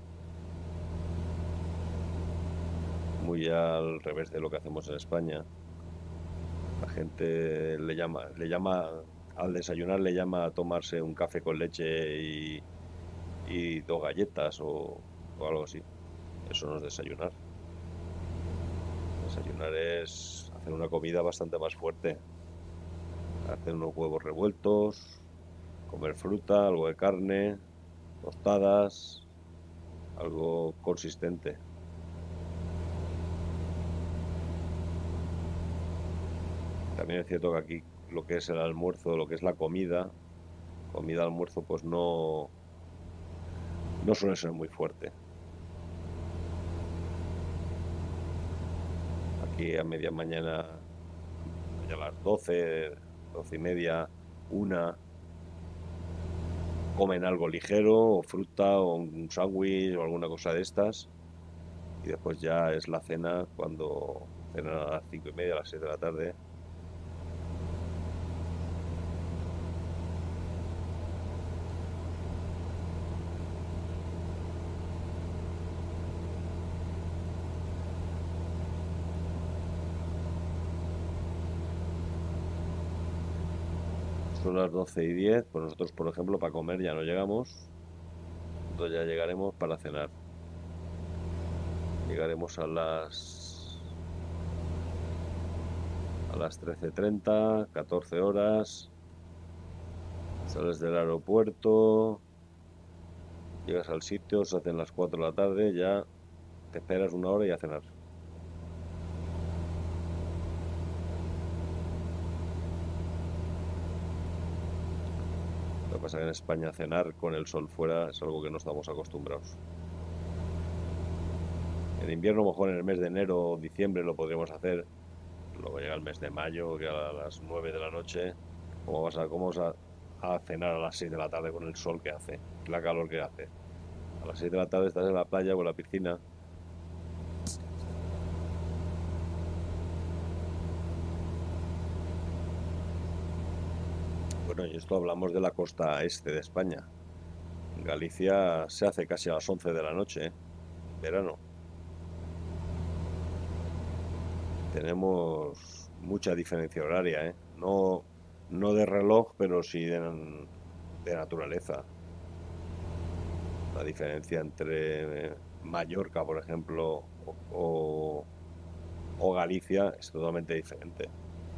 muy al revés de lo que hacemos en España. La gente le llama, le llama, al desayunar le llama a tomarse un café con leche y, y dos galletas o, o algo así. Eso no es desayunar. Desayunar es hacer una comida bastante más fuerte. Hacer unos huevos revueltos, comer fruta, algo de carne, tostadas. algo consistente. También es cierto que aquí lo que es el almuerzo, lo que es la comida, comida almuerzo, pues no, no suele ser muy fuerte. Aquí a media mañana, ya a las doce, doce y media, una, comen algo ligero, o fruta, o un sándwich, o alguna cosa de estas. Y después ya es la cena cuando cenan a las cinco y media, a las seis de la tarde. Son las doce y diez, pues nosotros, por ejemplo, para comer ya no llegamos, entonces ya llegaremos para cenar. Llegaremos a las a las trece treinta, catorce horas. Sales del aeropuerto, llegas al sitio, se hacen las cuatro de la tarde, ya te esperas una hora y a cenar. Lo que pasa es que en España cenar con el sol fuera es algo que no estamos acostumbrados. En invierno, a lo mejor en el mes de enero o diciembre lo podríamos hacer. Luego llega el mes de mayo, que a las nueve de la noche, ¿cómo vas a, cómo vas a, a cenar a las seis de la tarde con el sol que hace, la calor que hace? A las seis de la tarde estás en la playa o en la piscina. Bueno, y esto hablamos de la costa este de España. En Galicia se hace casi a las once de la noche, ¿eh? Verano. Tenemos mucha diferencia horaria, ¿eh? No, no de reloj, pero sí de, de naturaleza. La diferencia entre eh, Mallorca, por ejemplo, o, o, o Galicia es totalmente diferente.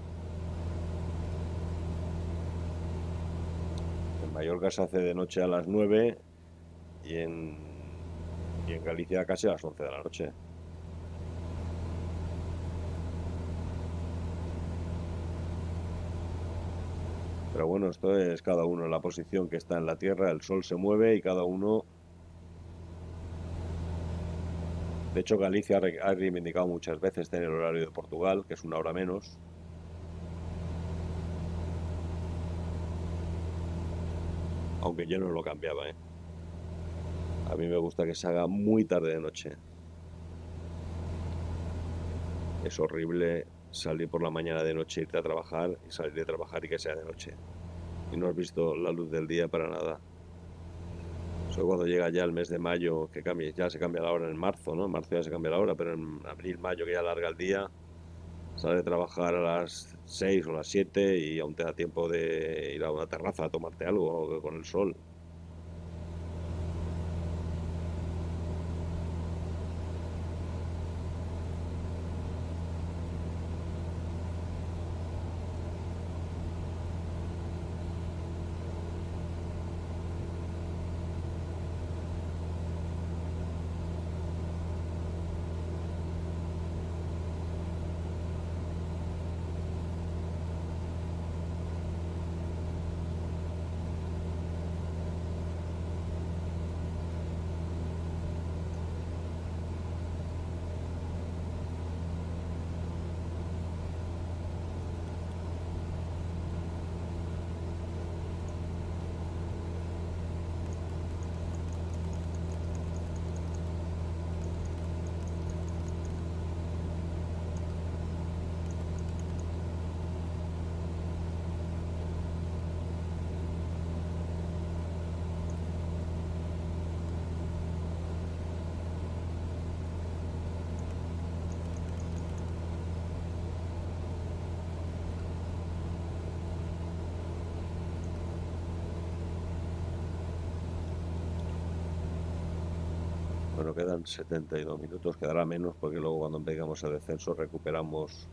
En Mallorca se hace de noche a las nueve y en, y en Galicia casi a las once de la noche. Pero bueno, esto es cada uno en la posición que está en la Tierra, el Sol se mueve y cada uno... De hecho, Galicia ha reivindicado muchas veces tener el horario de Portugal, que es una hora menos. Aunque yo no lo cambiaba, ¿eh? A mí me gusta que se haga muy tarde de noche. Es horrible salir por la mañana de noche, irte a trabajar y salir de trabajar y que sea de noche. Y no has visto la luz del día para nada. Eso cuando llega ya el mes de mayo, que cambie, ya se cambia la hora en marzo, ¿no? En marzo ya se cambia la hora, pero en abril, mayo, que ya larga el día, sales de trabajar a las seis o las siete y aún te da tiempo de ir a una terraza a tomarte algo con el sol. Bueno, quedan setenta y dos minutos, quedará menos porque luego cuando empezamos el descenso recuperamos.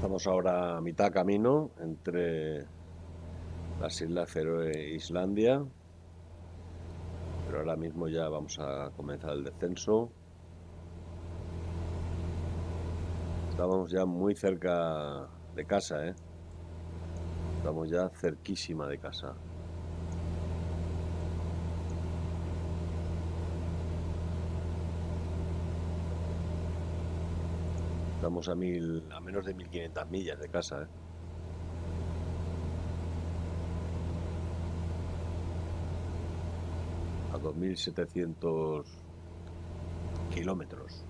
Estamos ahora a mitad camino entre las Islas Feroe e Islandia, pero ahora mismo ya vamos a comenzar el descenso. Estamos ya muy cerca de casa, ¿eh? Estamos ya cerquísima de casa. Estamos a mil, a menos de mil quinientas millas de casa, ¿eh? A dos mil setecientos kilómetros.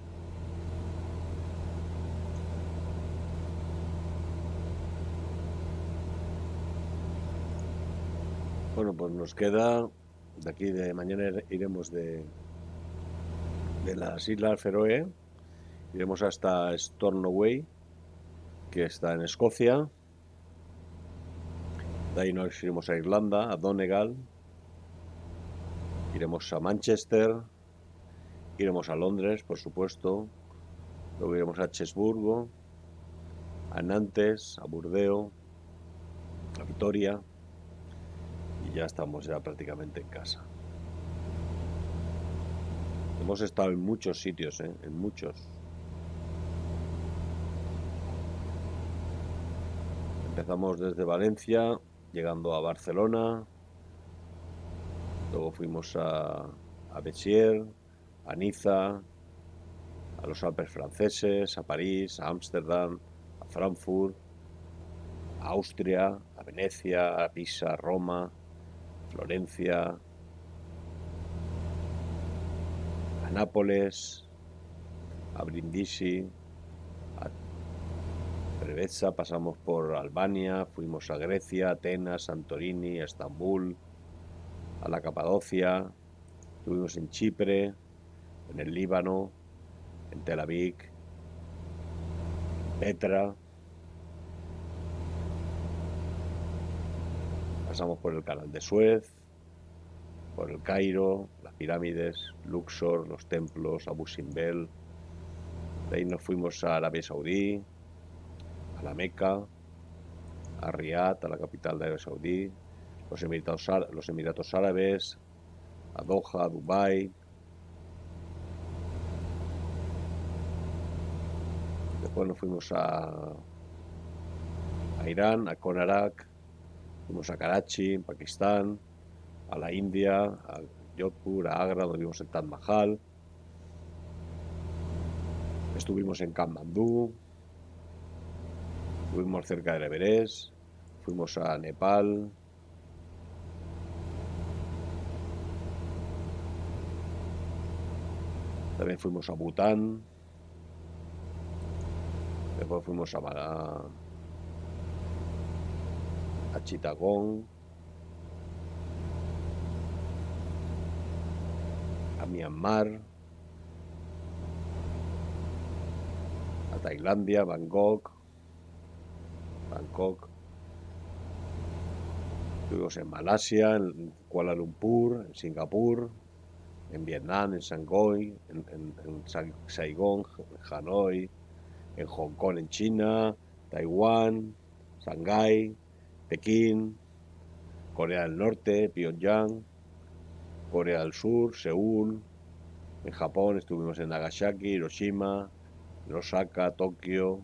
Bueno, pues nos queda, de aquí de mañana iremos de, de las Islas Feroe, iremos hasta Stornoway, que está en Escocia. De ahí nos iremos a Irlanda, a Donegal, iremos a Manchester, iremos a Londres, por supuesto, luego iremos a Chesburgo, a Nantes, a Burdeos, a Vitoria, y ya estamos ya prácticamente en casa. Hemos estado en muchos sitios, ¿eh? En muchos. Empezamos desde Valencia, llegando a Barcelona, luego fuimos a, a Béziers, a Niza, a los Alpes franceses, a París, a Ámsterdam, a Frankfurt, a Austria, a Venecia, a Pisa, a Roma, a Florencia, a Nápoles, a Brindisi, a Preveza, pasamos por Albania, fuimos a Grecia, Atenas, Santorini, a Estambul, a la Capadocia, estuvimos en Chipre, en el Líbano, en Tel Aviv, Petra, pasamos por el Canal de Suez, por el Cairo, las pirámides, Luxor, los templos, Abu Simbel. De ahí nos fuimos a Arabia Saudí, a la Meca, a Riad, a la capital de Arabia Saudí, los Emiratos, los Emiratos Árabes, a Doha, a Dubái. Después nos fuimos a, a Irán, a Konarak, fuimos a Karachi, en Pakistán, a la India, a Jodhpur, a Agra, donde vimos el Taj Mahal. Estuvimos en Katmandú, estuvimos cerca del Everest, fuimos a Nepal, también fuimos a Bután, después fuimos a, a, a Chittagong, a Myanmar, a Tailandia, Bangkok, Bangkok. Estuvimos en Malasia, en Kuala Lumpur, en Singapur, en Vietnam, en Shanghái, en, en, en Saigón, en Hanoi, en Hong Kong, en China, Taiwán, Shanghái, Pekín, Corea del Norte, Pyongyang, Corea del Sur, Seúl. En Japón estuvimos en Nagasaki, Hiroshima, en Osaka, Tokio.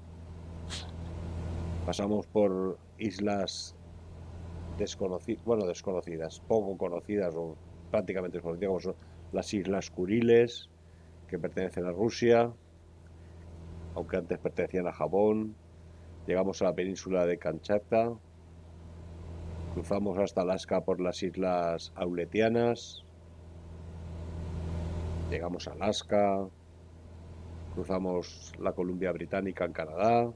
Pasamos por islas desconocidas, bueno, desconocidas, poco conocidas o prácticamente desconocidas, como son las Islas Kuriles, que pertenecen a Rusia, aunque antes pertenecían a Japón. Llegamos a la península de Kamchatka, cruzamos hasta Alaska por las Islas Auletianas, llegamos a Alaska, cruzamos la Columbia Británica en Canadá,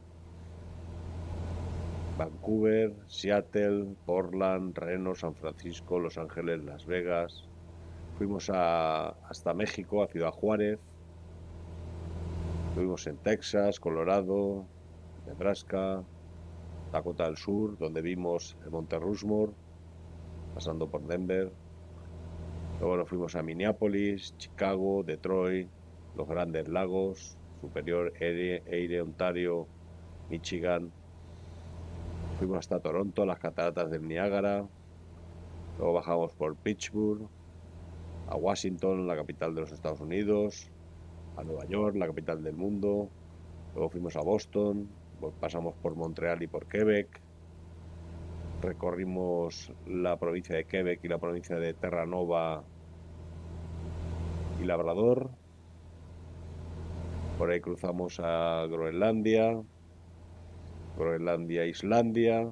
Vancouver, Seattle, Portland, Reno, San Francisco, Los Ángeles, Las Vegas. Fuimos a, hasta México, a Ciudad Juárez. Estuvimos en Texas, Colorado, Nebraska, Dakota del Sur, donde vimos el Monte Rushmore, pasando por Denver. Luego nos fuimos a Minneapolis, Chicago, Detroit, los Grandes Lagos, Superior, Erie, Erie, Ontario, Michigan. Fuimos hasta Toronto, las cataratas del Niágara. Luego bajamos por Pittsburgh, a Washington, la capital de los Estados Unidos, a Nueva York, la capital del mundo. Luego fuimos a Boston, pasamos por Montreal y por Quebec. Recorrimos la provincia de Quebec y la provincia de Terranova y Labrador. Por ahí cruzamos a Groenlandia, Groenlandia, Islandia,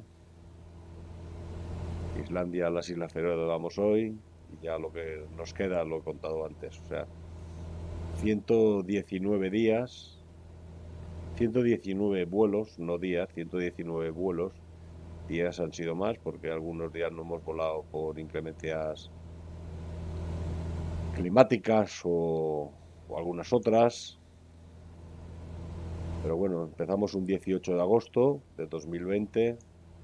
Islandia, las Islas Feroe vamos hoy, y ya lo que nos queda lo he contado antes, o sea, ciento diecinueve días, ciento diecinueve vuelos, no días, ciento diecinueve vuelos. Días han sido más porque algunos días no hemos volado por inclemencias climáticas o, o algunas otras. Pero bueno, empezamos un dieciocho de agosto de dos mil veinte,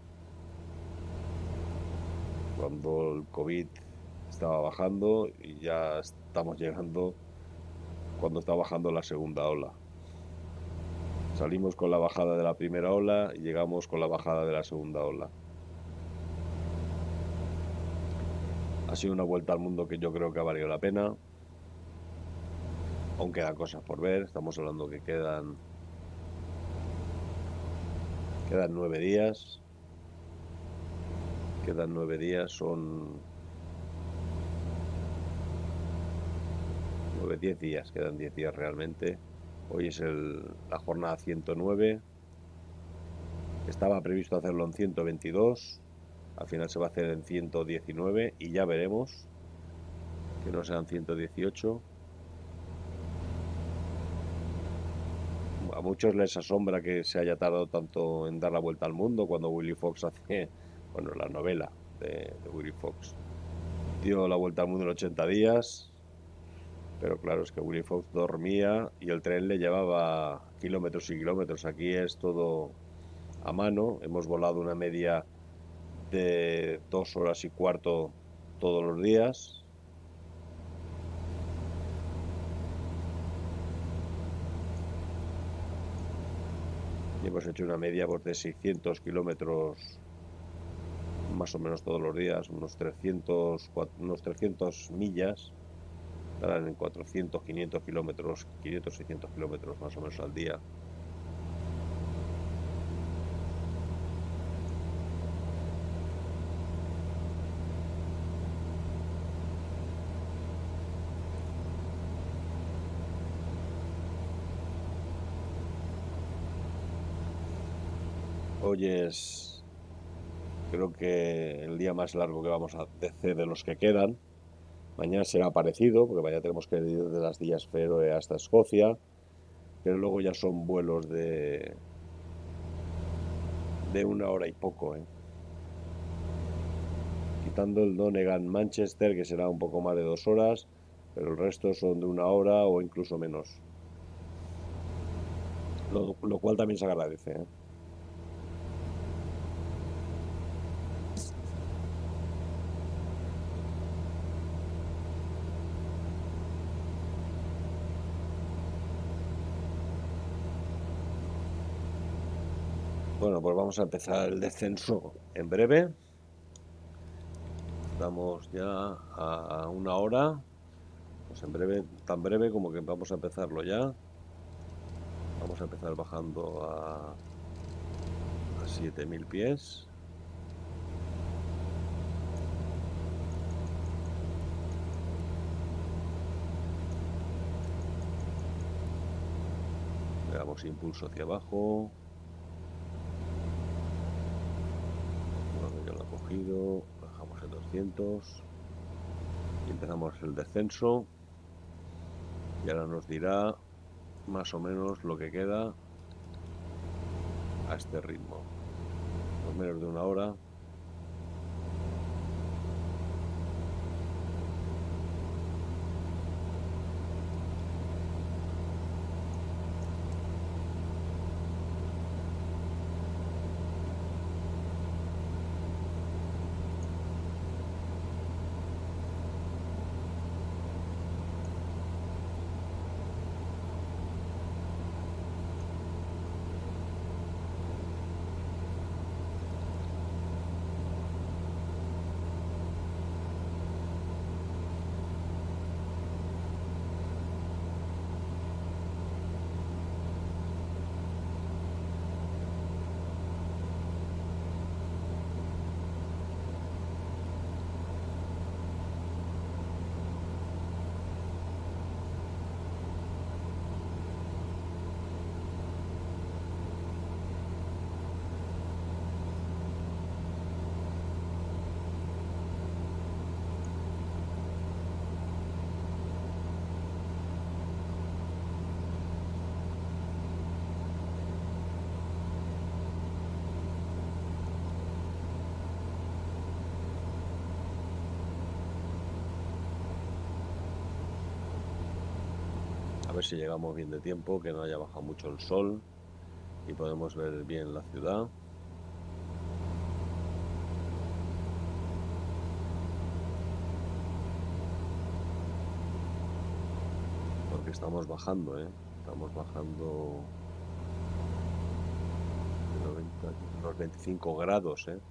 cuando el COVID estaba bajando, y ya estamos llegando cuando está bajando la segunda ola. Salimos con la bajada de la primera ola y llegamos con la bajada de la segunda ola. Ha sido una vuelta al mundo que yo creo que ha valido la pena. Aún quedan cosas por ver. Estamos hablando que quedan quedan nueve días. Quedan nueve días, son nueve, diez días, quedan diez días realmente. Hoy es el, la jornada ciento nueve. Estaba previsto hacerlo en ciento veintidós. Al final se va a hacer en ciento diecinueve y ya veremos que no sean ciento dieciocho. A muchos les asombra que se haya tardado tanto en dar la vuelta al mundo, cuando Willy Fox hace, bueno, la novela de, de Willy Fox dio la vuelta al mundo en ochenta días, pero claro, es que Willy Fox dormía y el tren le llevaba kilómetros y kilómetros. Aquí es todo a mano. Hemos volado una media de dos horas y cuarto todos los días. Y hemos hecho una media pues, de seiscientos kilómetros más o menos todos los días, unos trescientos, unos trescientos millas, estarán en cuatrocientos, quinientos kilómetros, quinientos, seiscientos kilómetros más o menos al día. Hoy es, creo que el día más largo que vamos a hacer de los que quedan. Mañana será parecido, porque mañana tenemos que ir de las Islas Feroe hasta Escocia, pero luego ya son vuelos de de una hora y poco, ¿eh? Quitando el Donegal-Manchester, que será un poco más de dos horas, pero el resto son de una hora o incluso menos. Lo, lo cual también se agradece, ¿eh? Bueno, pues vamos a empezar el descenso en breve. Estamos ya a una hora. Pues en breve, tan breve como que vamos a empezarlo ya. Vamos a empezar bajando a, a siete mil pies. Le damos impulso hacia abajo. Bueno, ya lo he cogido. Bajamos en doscientos. Y empezamos el descenso. Y ahora nos dirá más o menos lo que queda a este ritmo. Por menos de una hora. A ver si llegamos bien de tiempo, que no haya bajado mucho el sol y podemos ver bien la ciudad. Porque estamos bajando, ¿eh? Estamos bajando unos veinticinco grados, ¿eh?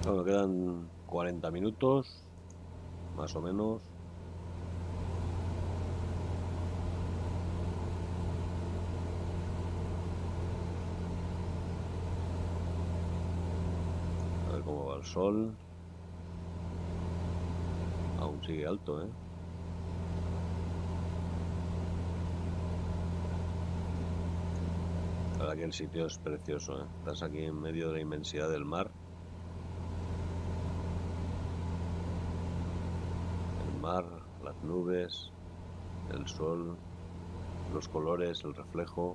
Bueno, quedan cuarenta minutos, más o menos. A ver cómo va el sol. Aún sigue alto, ¿eh? La verdad que el sitio es precioso, ¿eh? Estás aquí en medio de la inmensidad del mar. El mar, las nubes, el sol, los colores, el reflejo.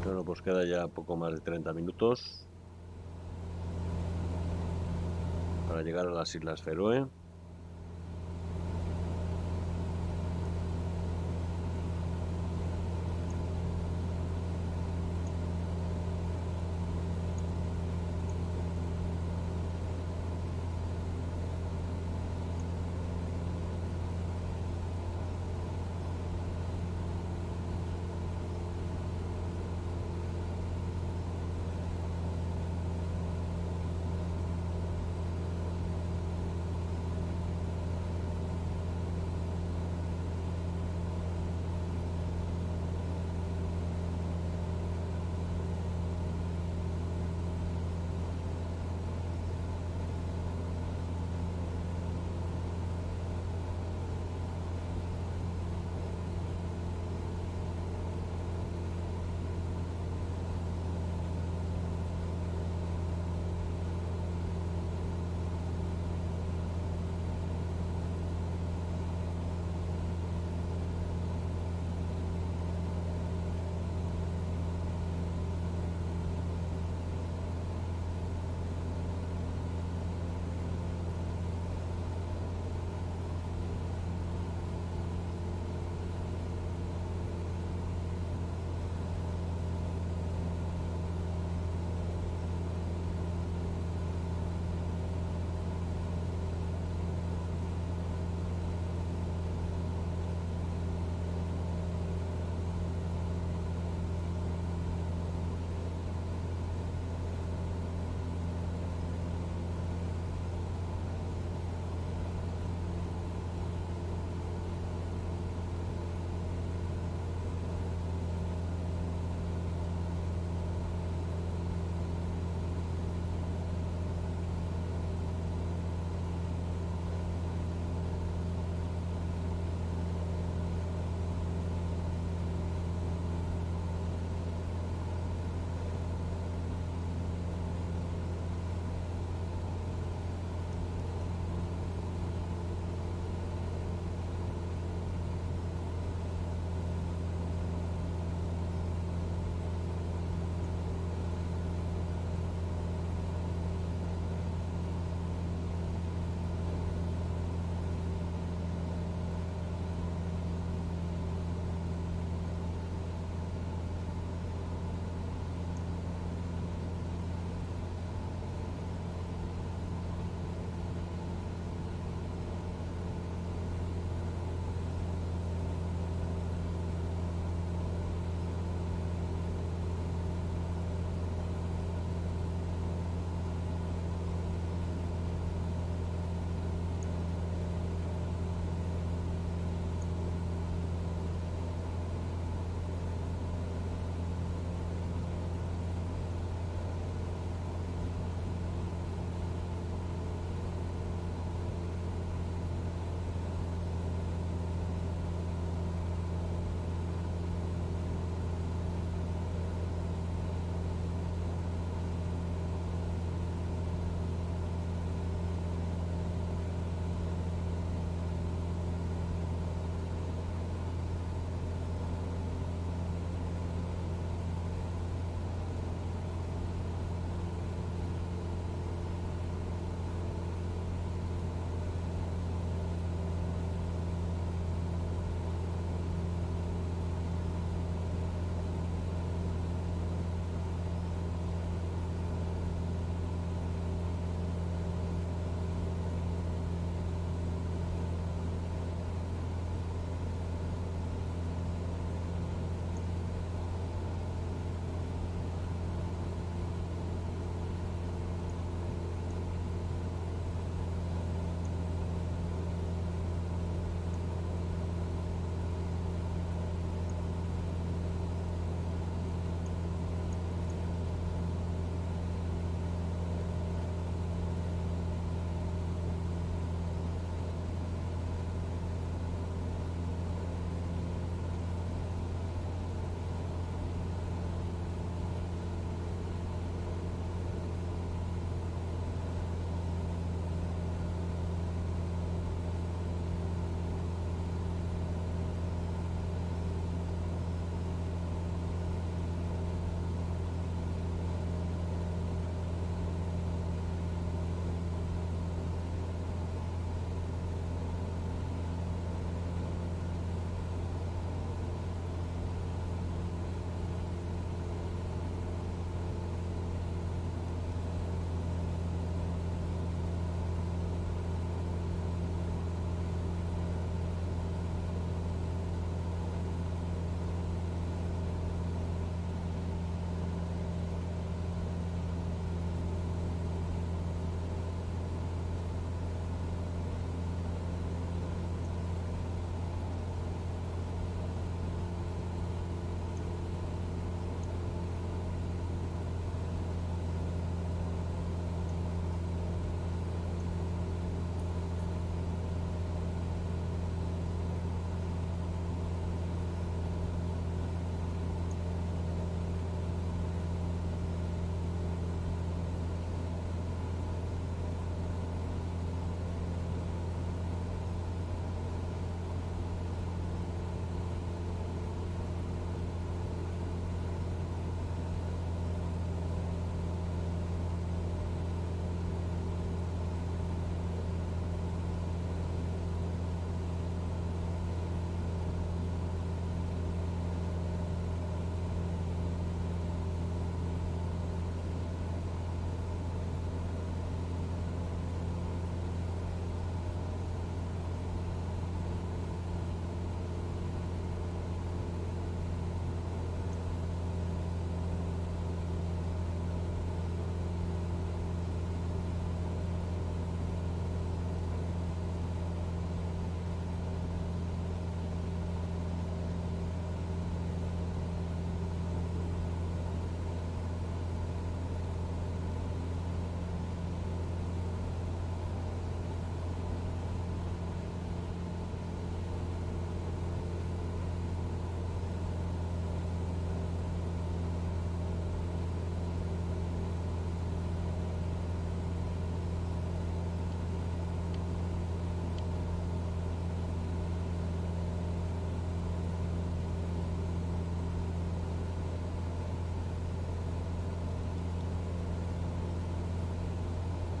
Bueno, pues queda ya poco más de treinta minutos para llegar a las Islas Feroe.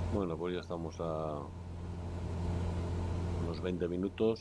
Bueno, pues ya estamos a unos veinte minutos.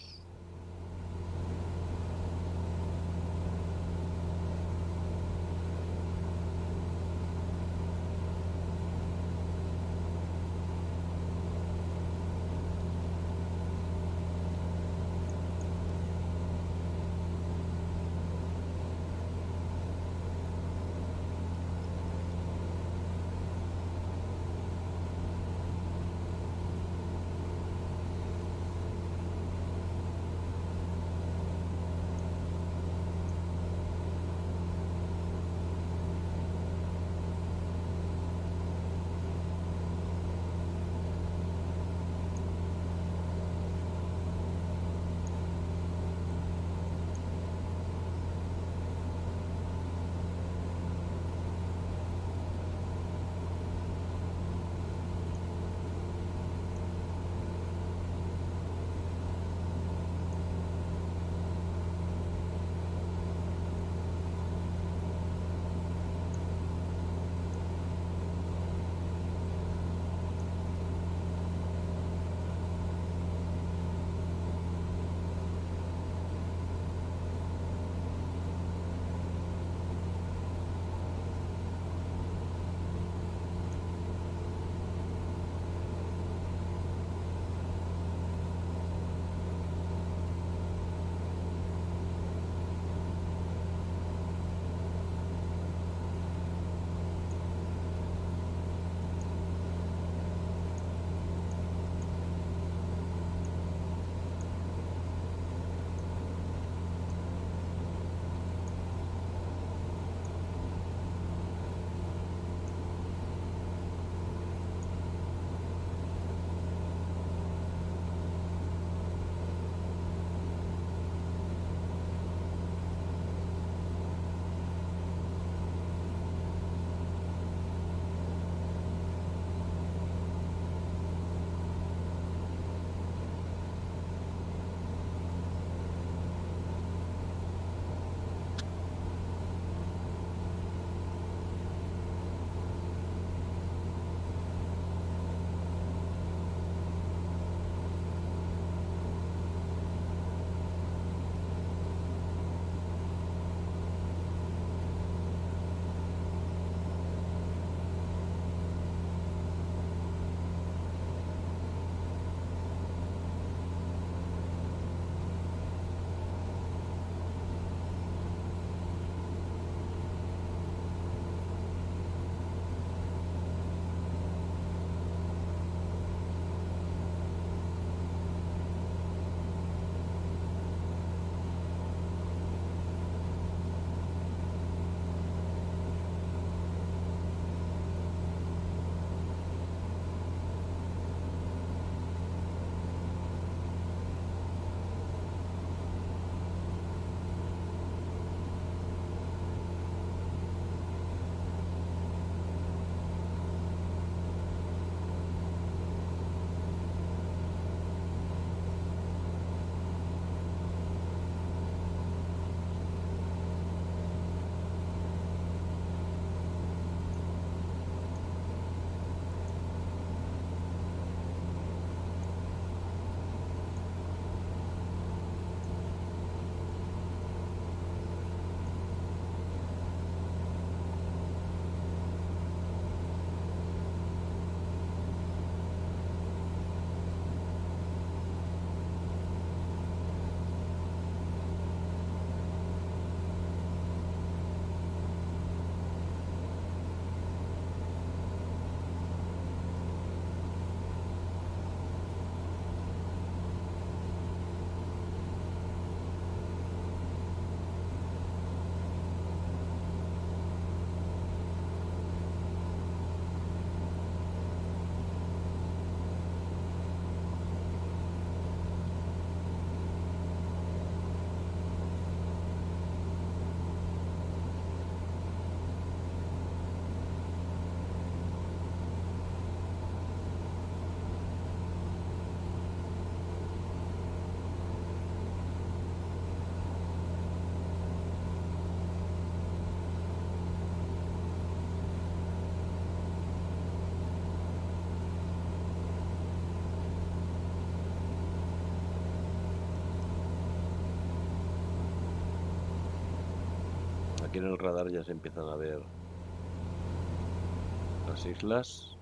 aquí en el radar ya se empiezan a ver las islas.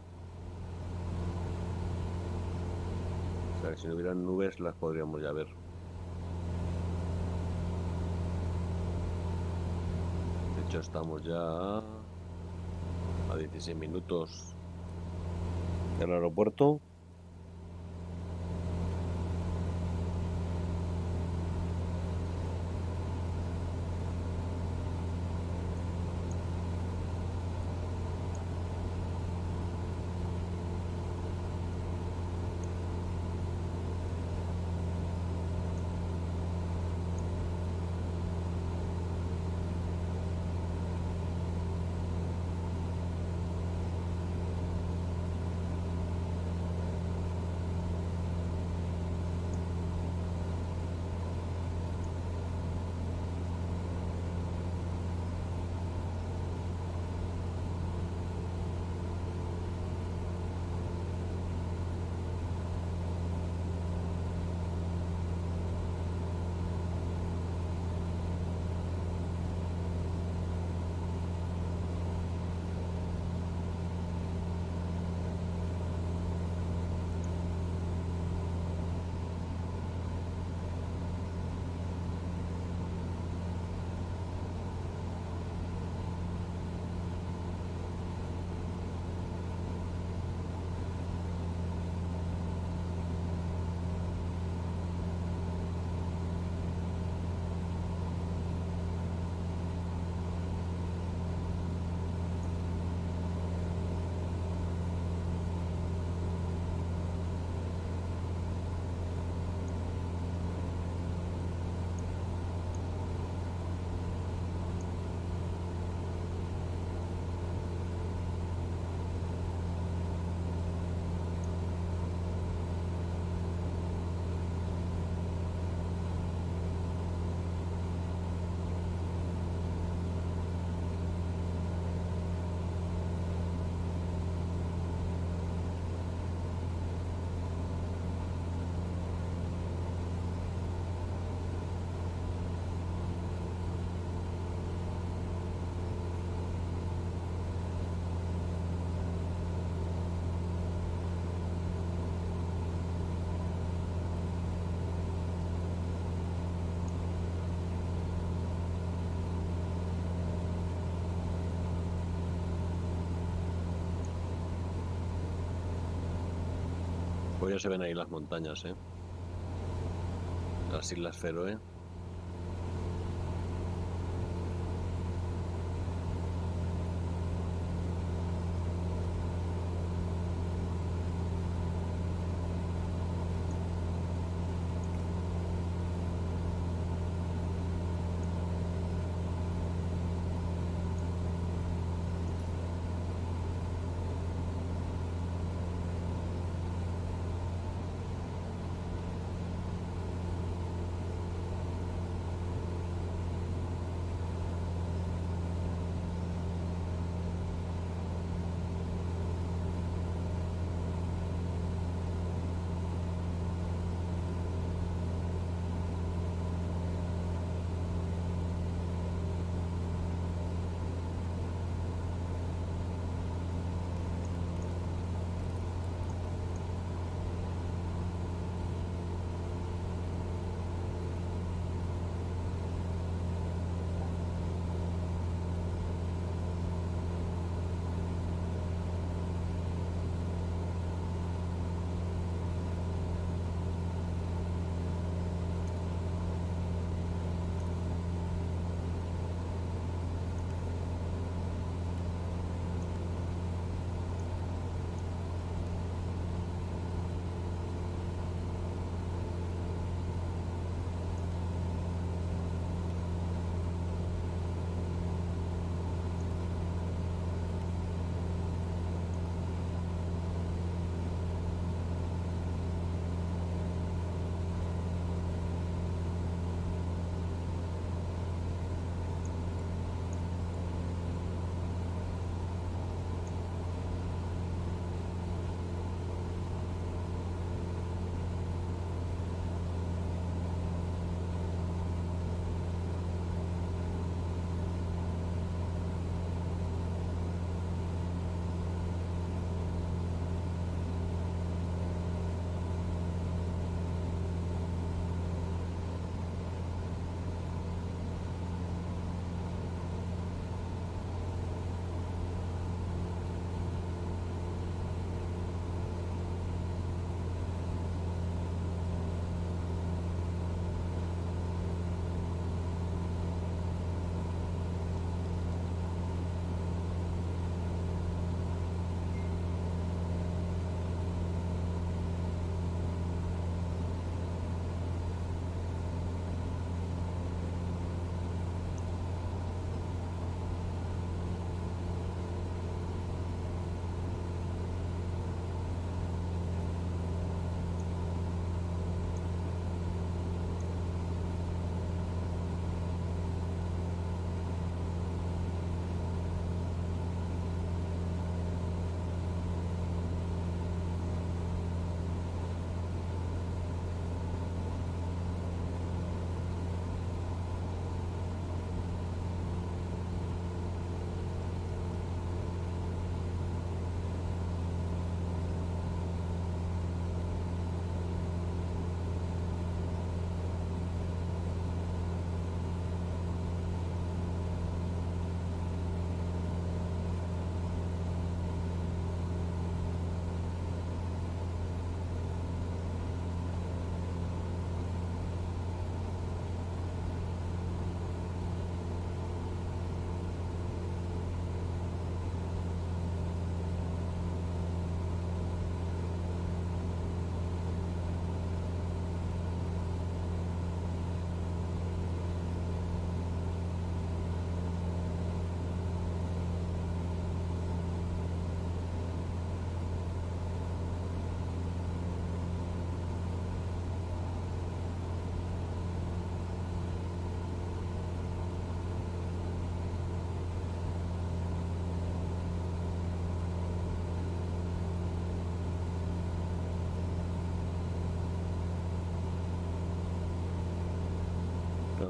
O sea, que si no hubieran nubes las podríamos ya ver. De hecho, estamos ya a dieciséis minutos del aeropuerto. Pues ya se ven ahí las montañas, ¿eh? Las Islas Feroe.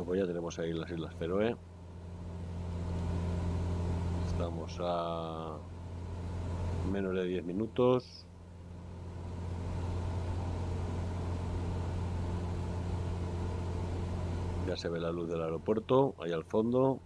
Bueno, pues ya tenemos ahí las Islas Feroe. Estamos a menos de diez minutos. Ya se ve la luz del aeropuerto, ahí al fondo.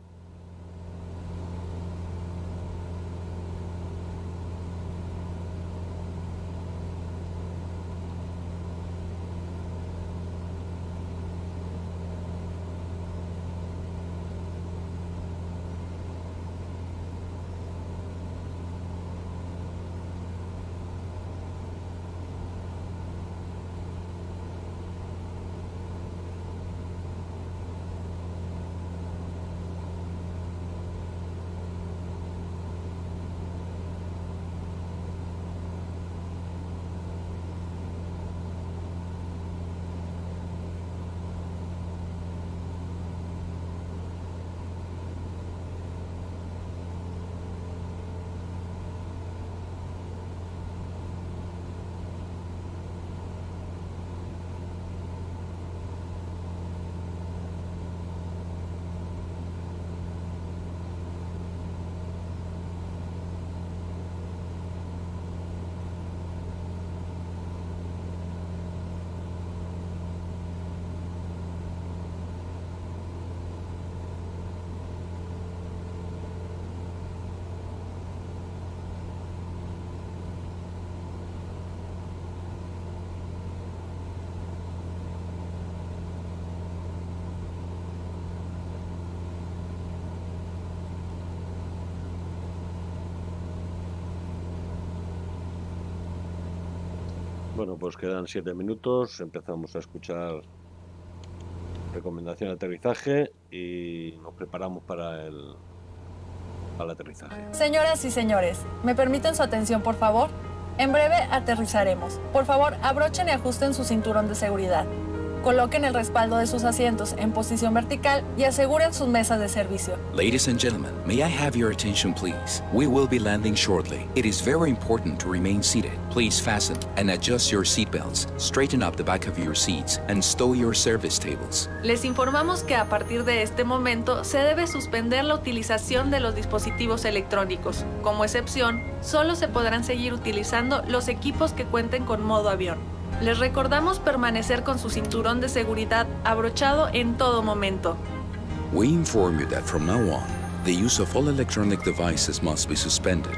Bueno, pues quedan siete minutos, empezamos a escuchar recomendación de aterrizaje y nos preparamos para el, para el aterrizaje. Señoras y señores, ¿me permiten su atención, por favor? En breve aterrizaremos. Por favor, abrochen y ajusten su cinturón de seguridad. Coloquen el respaldo de sus asientos en posición vertical y aseguren sus mesas de servicio. Ladies and gentlemen, may I have your attention, please? We will be landing shortly. It is very important to remain seated. Please fasten and adjust your seatbelts, straighten up the back of your seats, and stow your service tables. Les informamos que a partir de este momento se debe suspender la utilización de los dispositivos electrónicos. Como excepción, solo se podrán seguir utilizando los equipos que cuenten con modo avión. Les recordamos permanecer con su cinturón de seguridad abrochado en todo momento. We inform you that from now on, the use of all electronic devices must be suspended.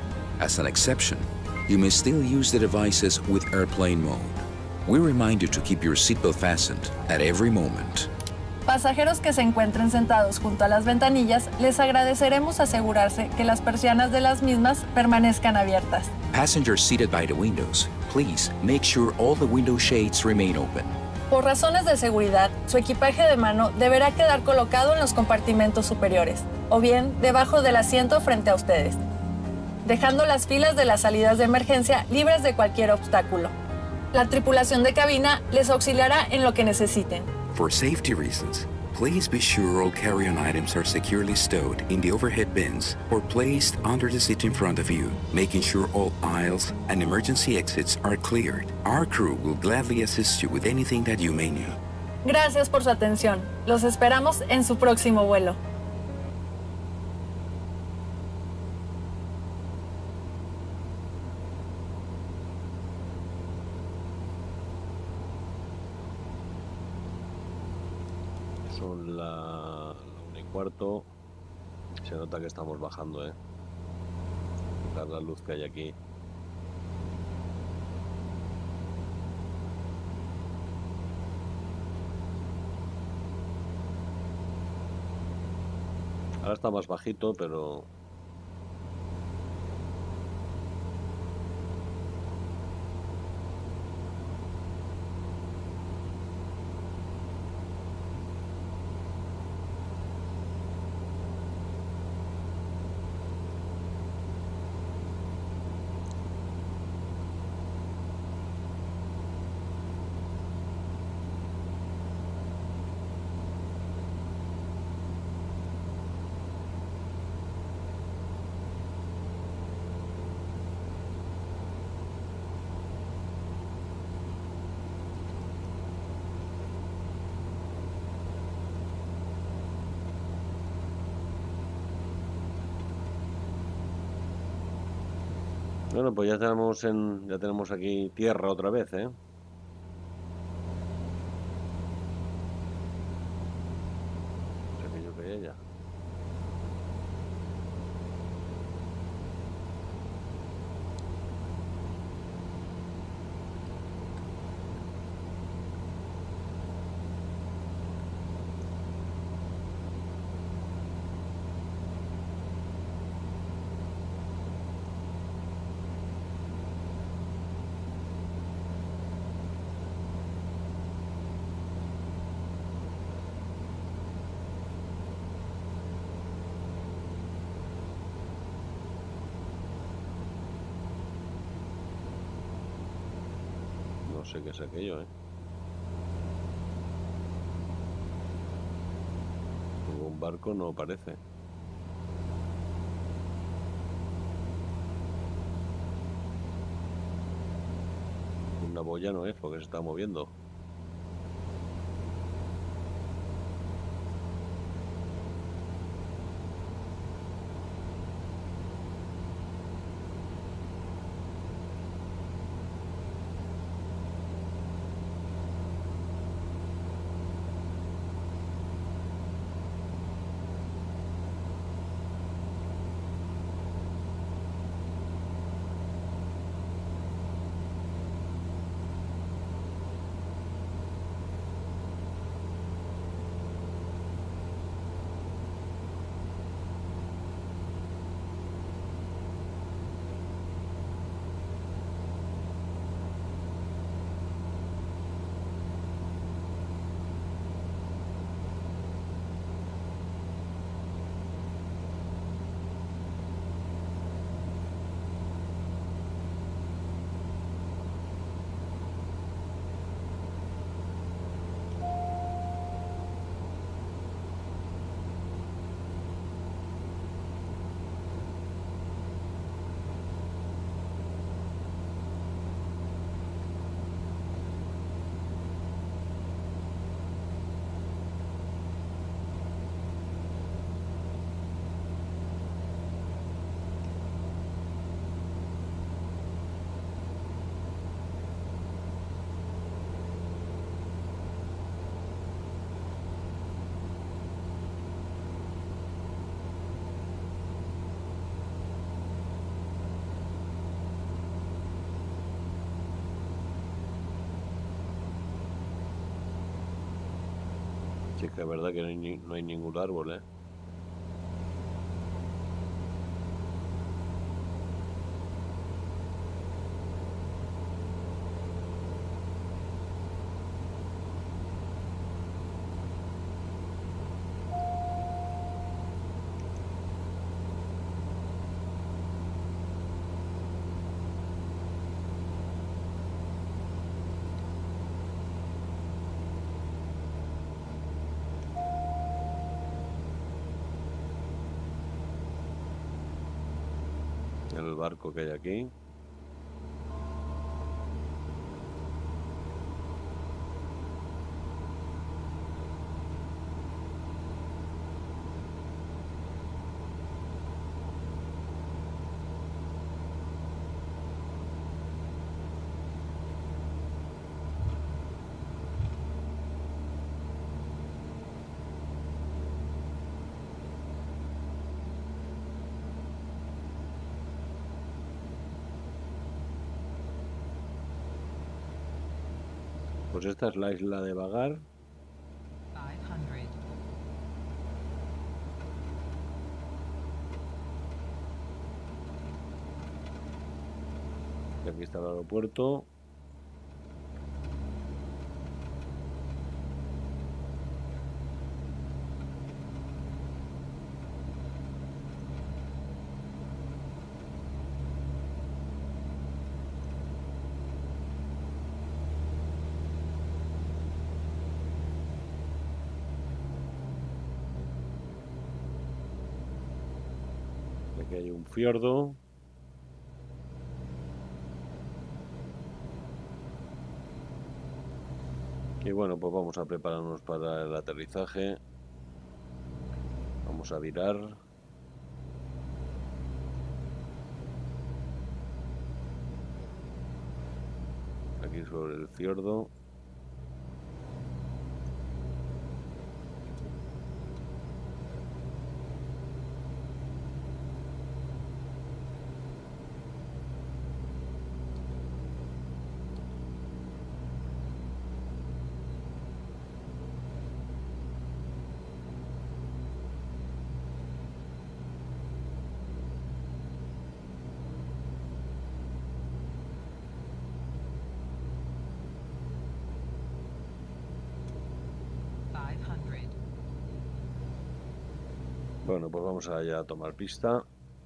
As an exception, you may still use the devices with airplane mode. We remind you to keep your seatbelt fastened at every moment. Pasajeros que se encuentren sentados junto a las ventanillas, les agradeceremos asegurarse que las persianas de las mismas permanezcan abiertas. Passengers seated by the windows, please make sure all the window shades remain open. Por razones de seguridad, su equipaje de mano deberá quedar colocado en los compartimentos superiores, o bien debajo del asiento frente a ustedes, dejando las filas de las salidas de emergencia libres de cualquier obstáculo. La tripulación de cabina les auxiliará en lo que necesiten. For safety reasons, please be sure all carry-on items are securely stowed in the overhead bins or placed under the seat in front of you, making sure all aisles and emergency exits are cleared. Our crew will gladly assist you with anything that you may need. Gracias por su atención. Los esperamos en su próximo vuelo. Son la, la una y cuarto. Se nota que estamos bajando, ¿eh? Fijar la luz que hay aquí. Ahora está más bajito, pero... Bueno, pues ya tenemos en, ya tenemos aquí tierra otra vez, ¿eh? Es aquello que hay allá. No sé qué es aquello, ¿eh? Ningún barco no parece. Una boya no es porque se está moviendo. Sí, que es verdad que no hay, ni- no hay ningún árbol, ¿eh? El barco que hay aquí. Pues esta es la isla de Vagar. Y aquí está el aeropuerto. Aquí hay un fiordo. Y bueno, pues vamos a prepararnos para el aterrizaje. Vamos a virar. aquí sobre el fiordo. Bueno, pues vamos allá a tomar pista.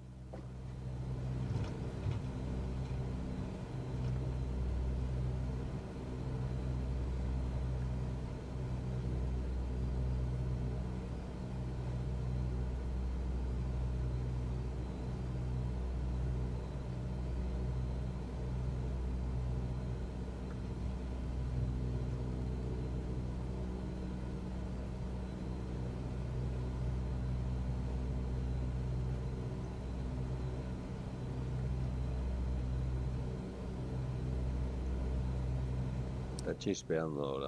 Está chispeando ahora.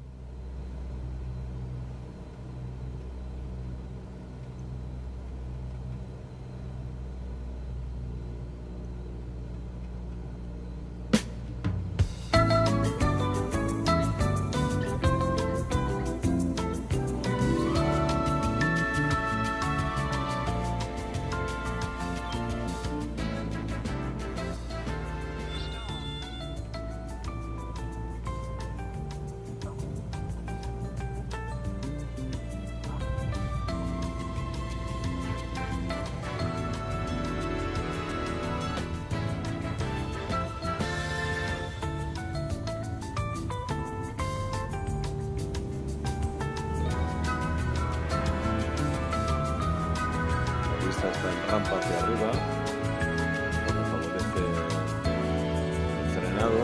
Está en rampa hacia arriba, como favorece el frenado.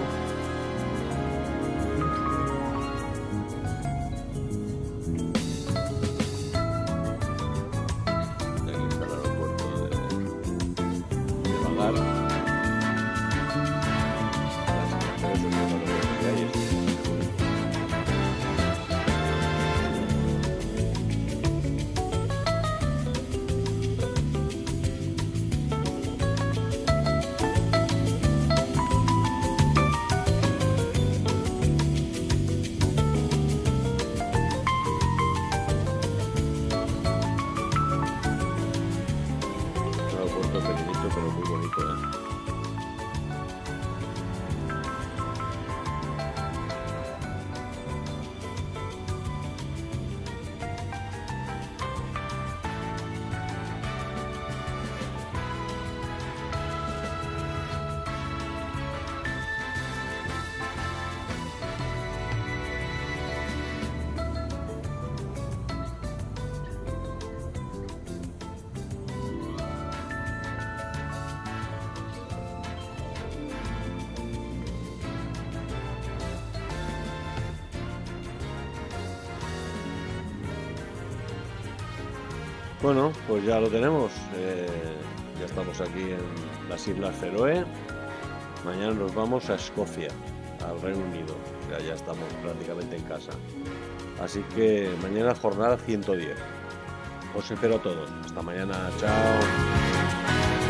Aquí está el aeropuerto de, de Vagar. Las estaciones que hay es pequeñito pero muy bonito, ¿eh? Bueno, pues ya lo tenemos. Eh, ya estamos aquí en las Islas Feroe. Mañana nos vamos a Escocia, al Reino Unido. Ya, ya estamos prácticamente en casa. Así que mañana jornada ciento diez. Os espero a todos. Hasta mañana. Chao.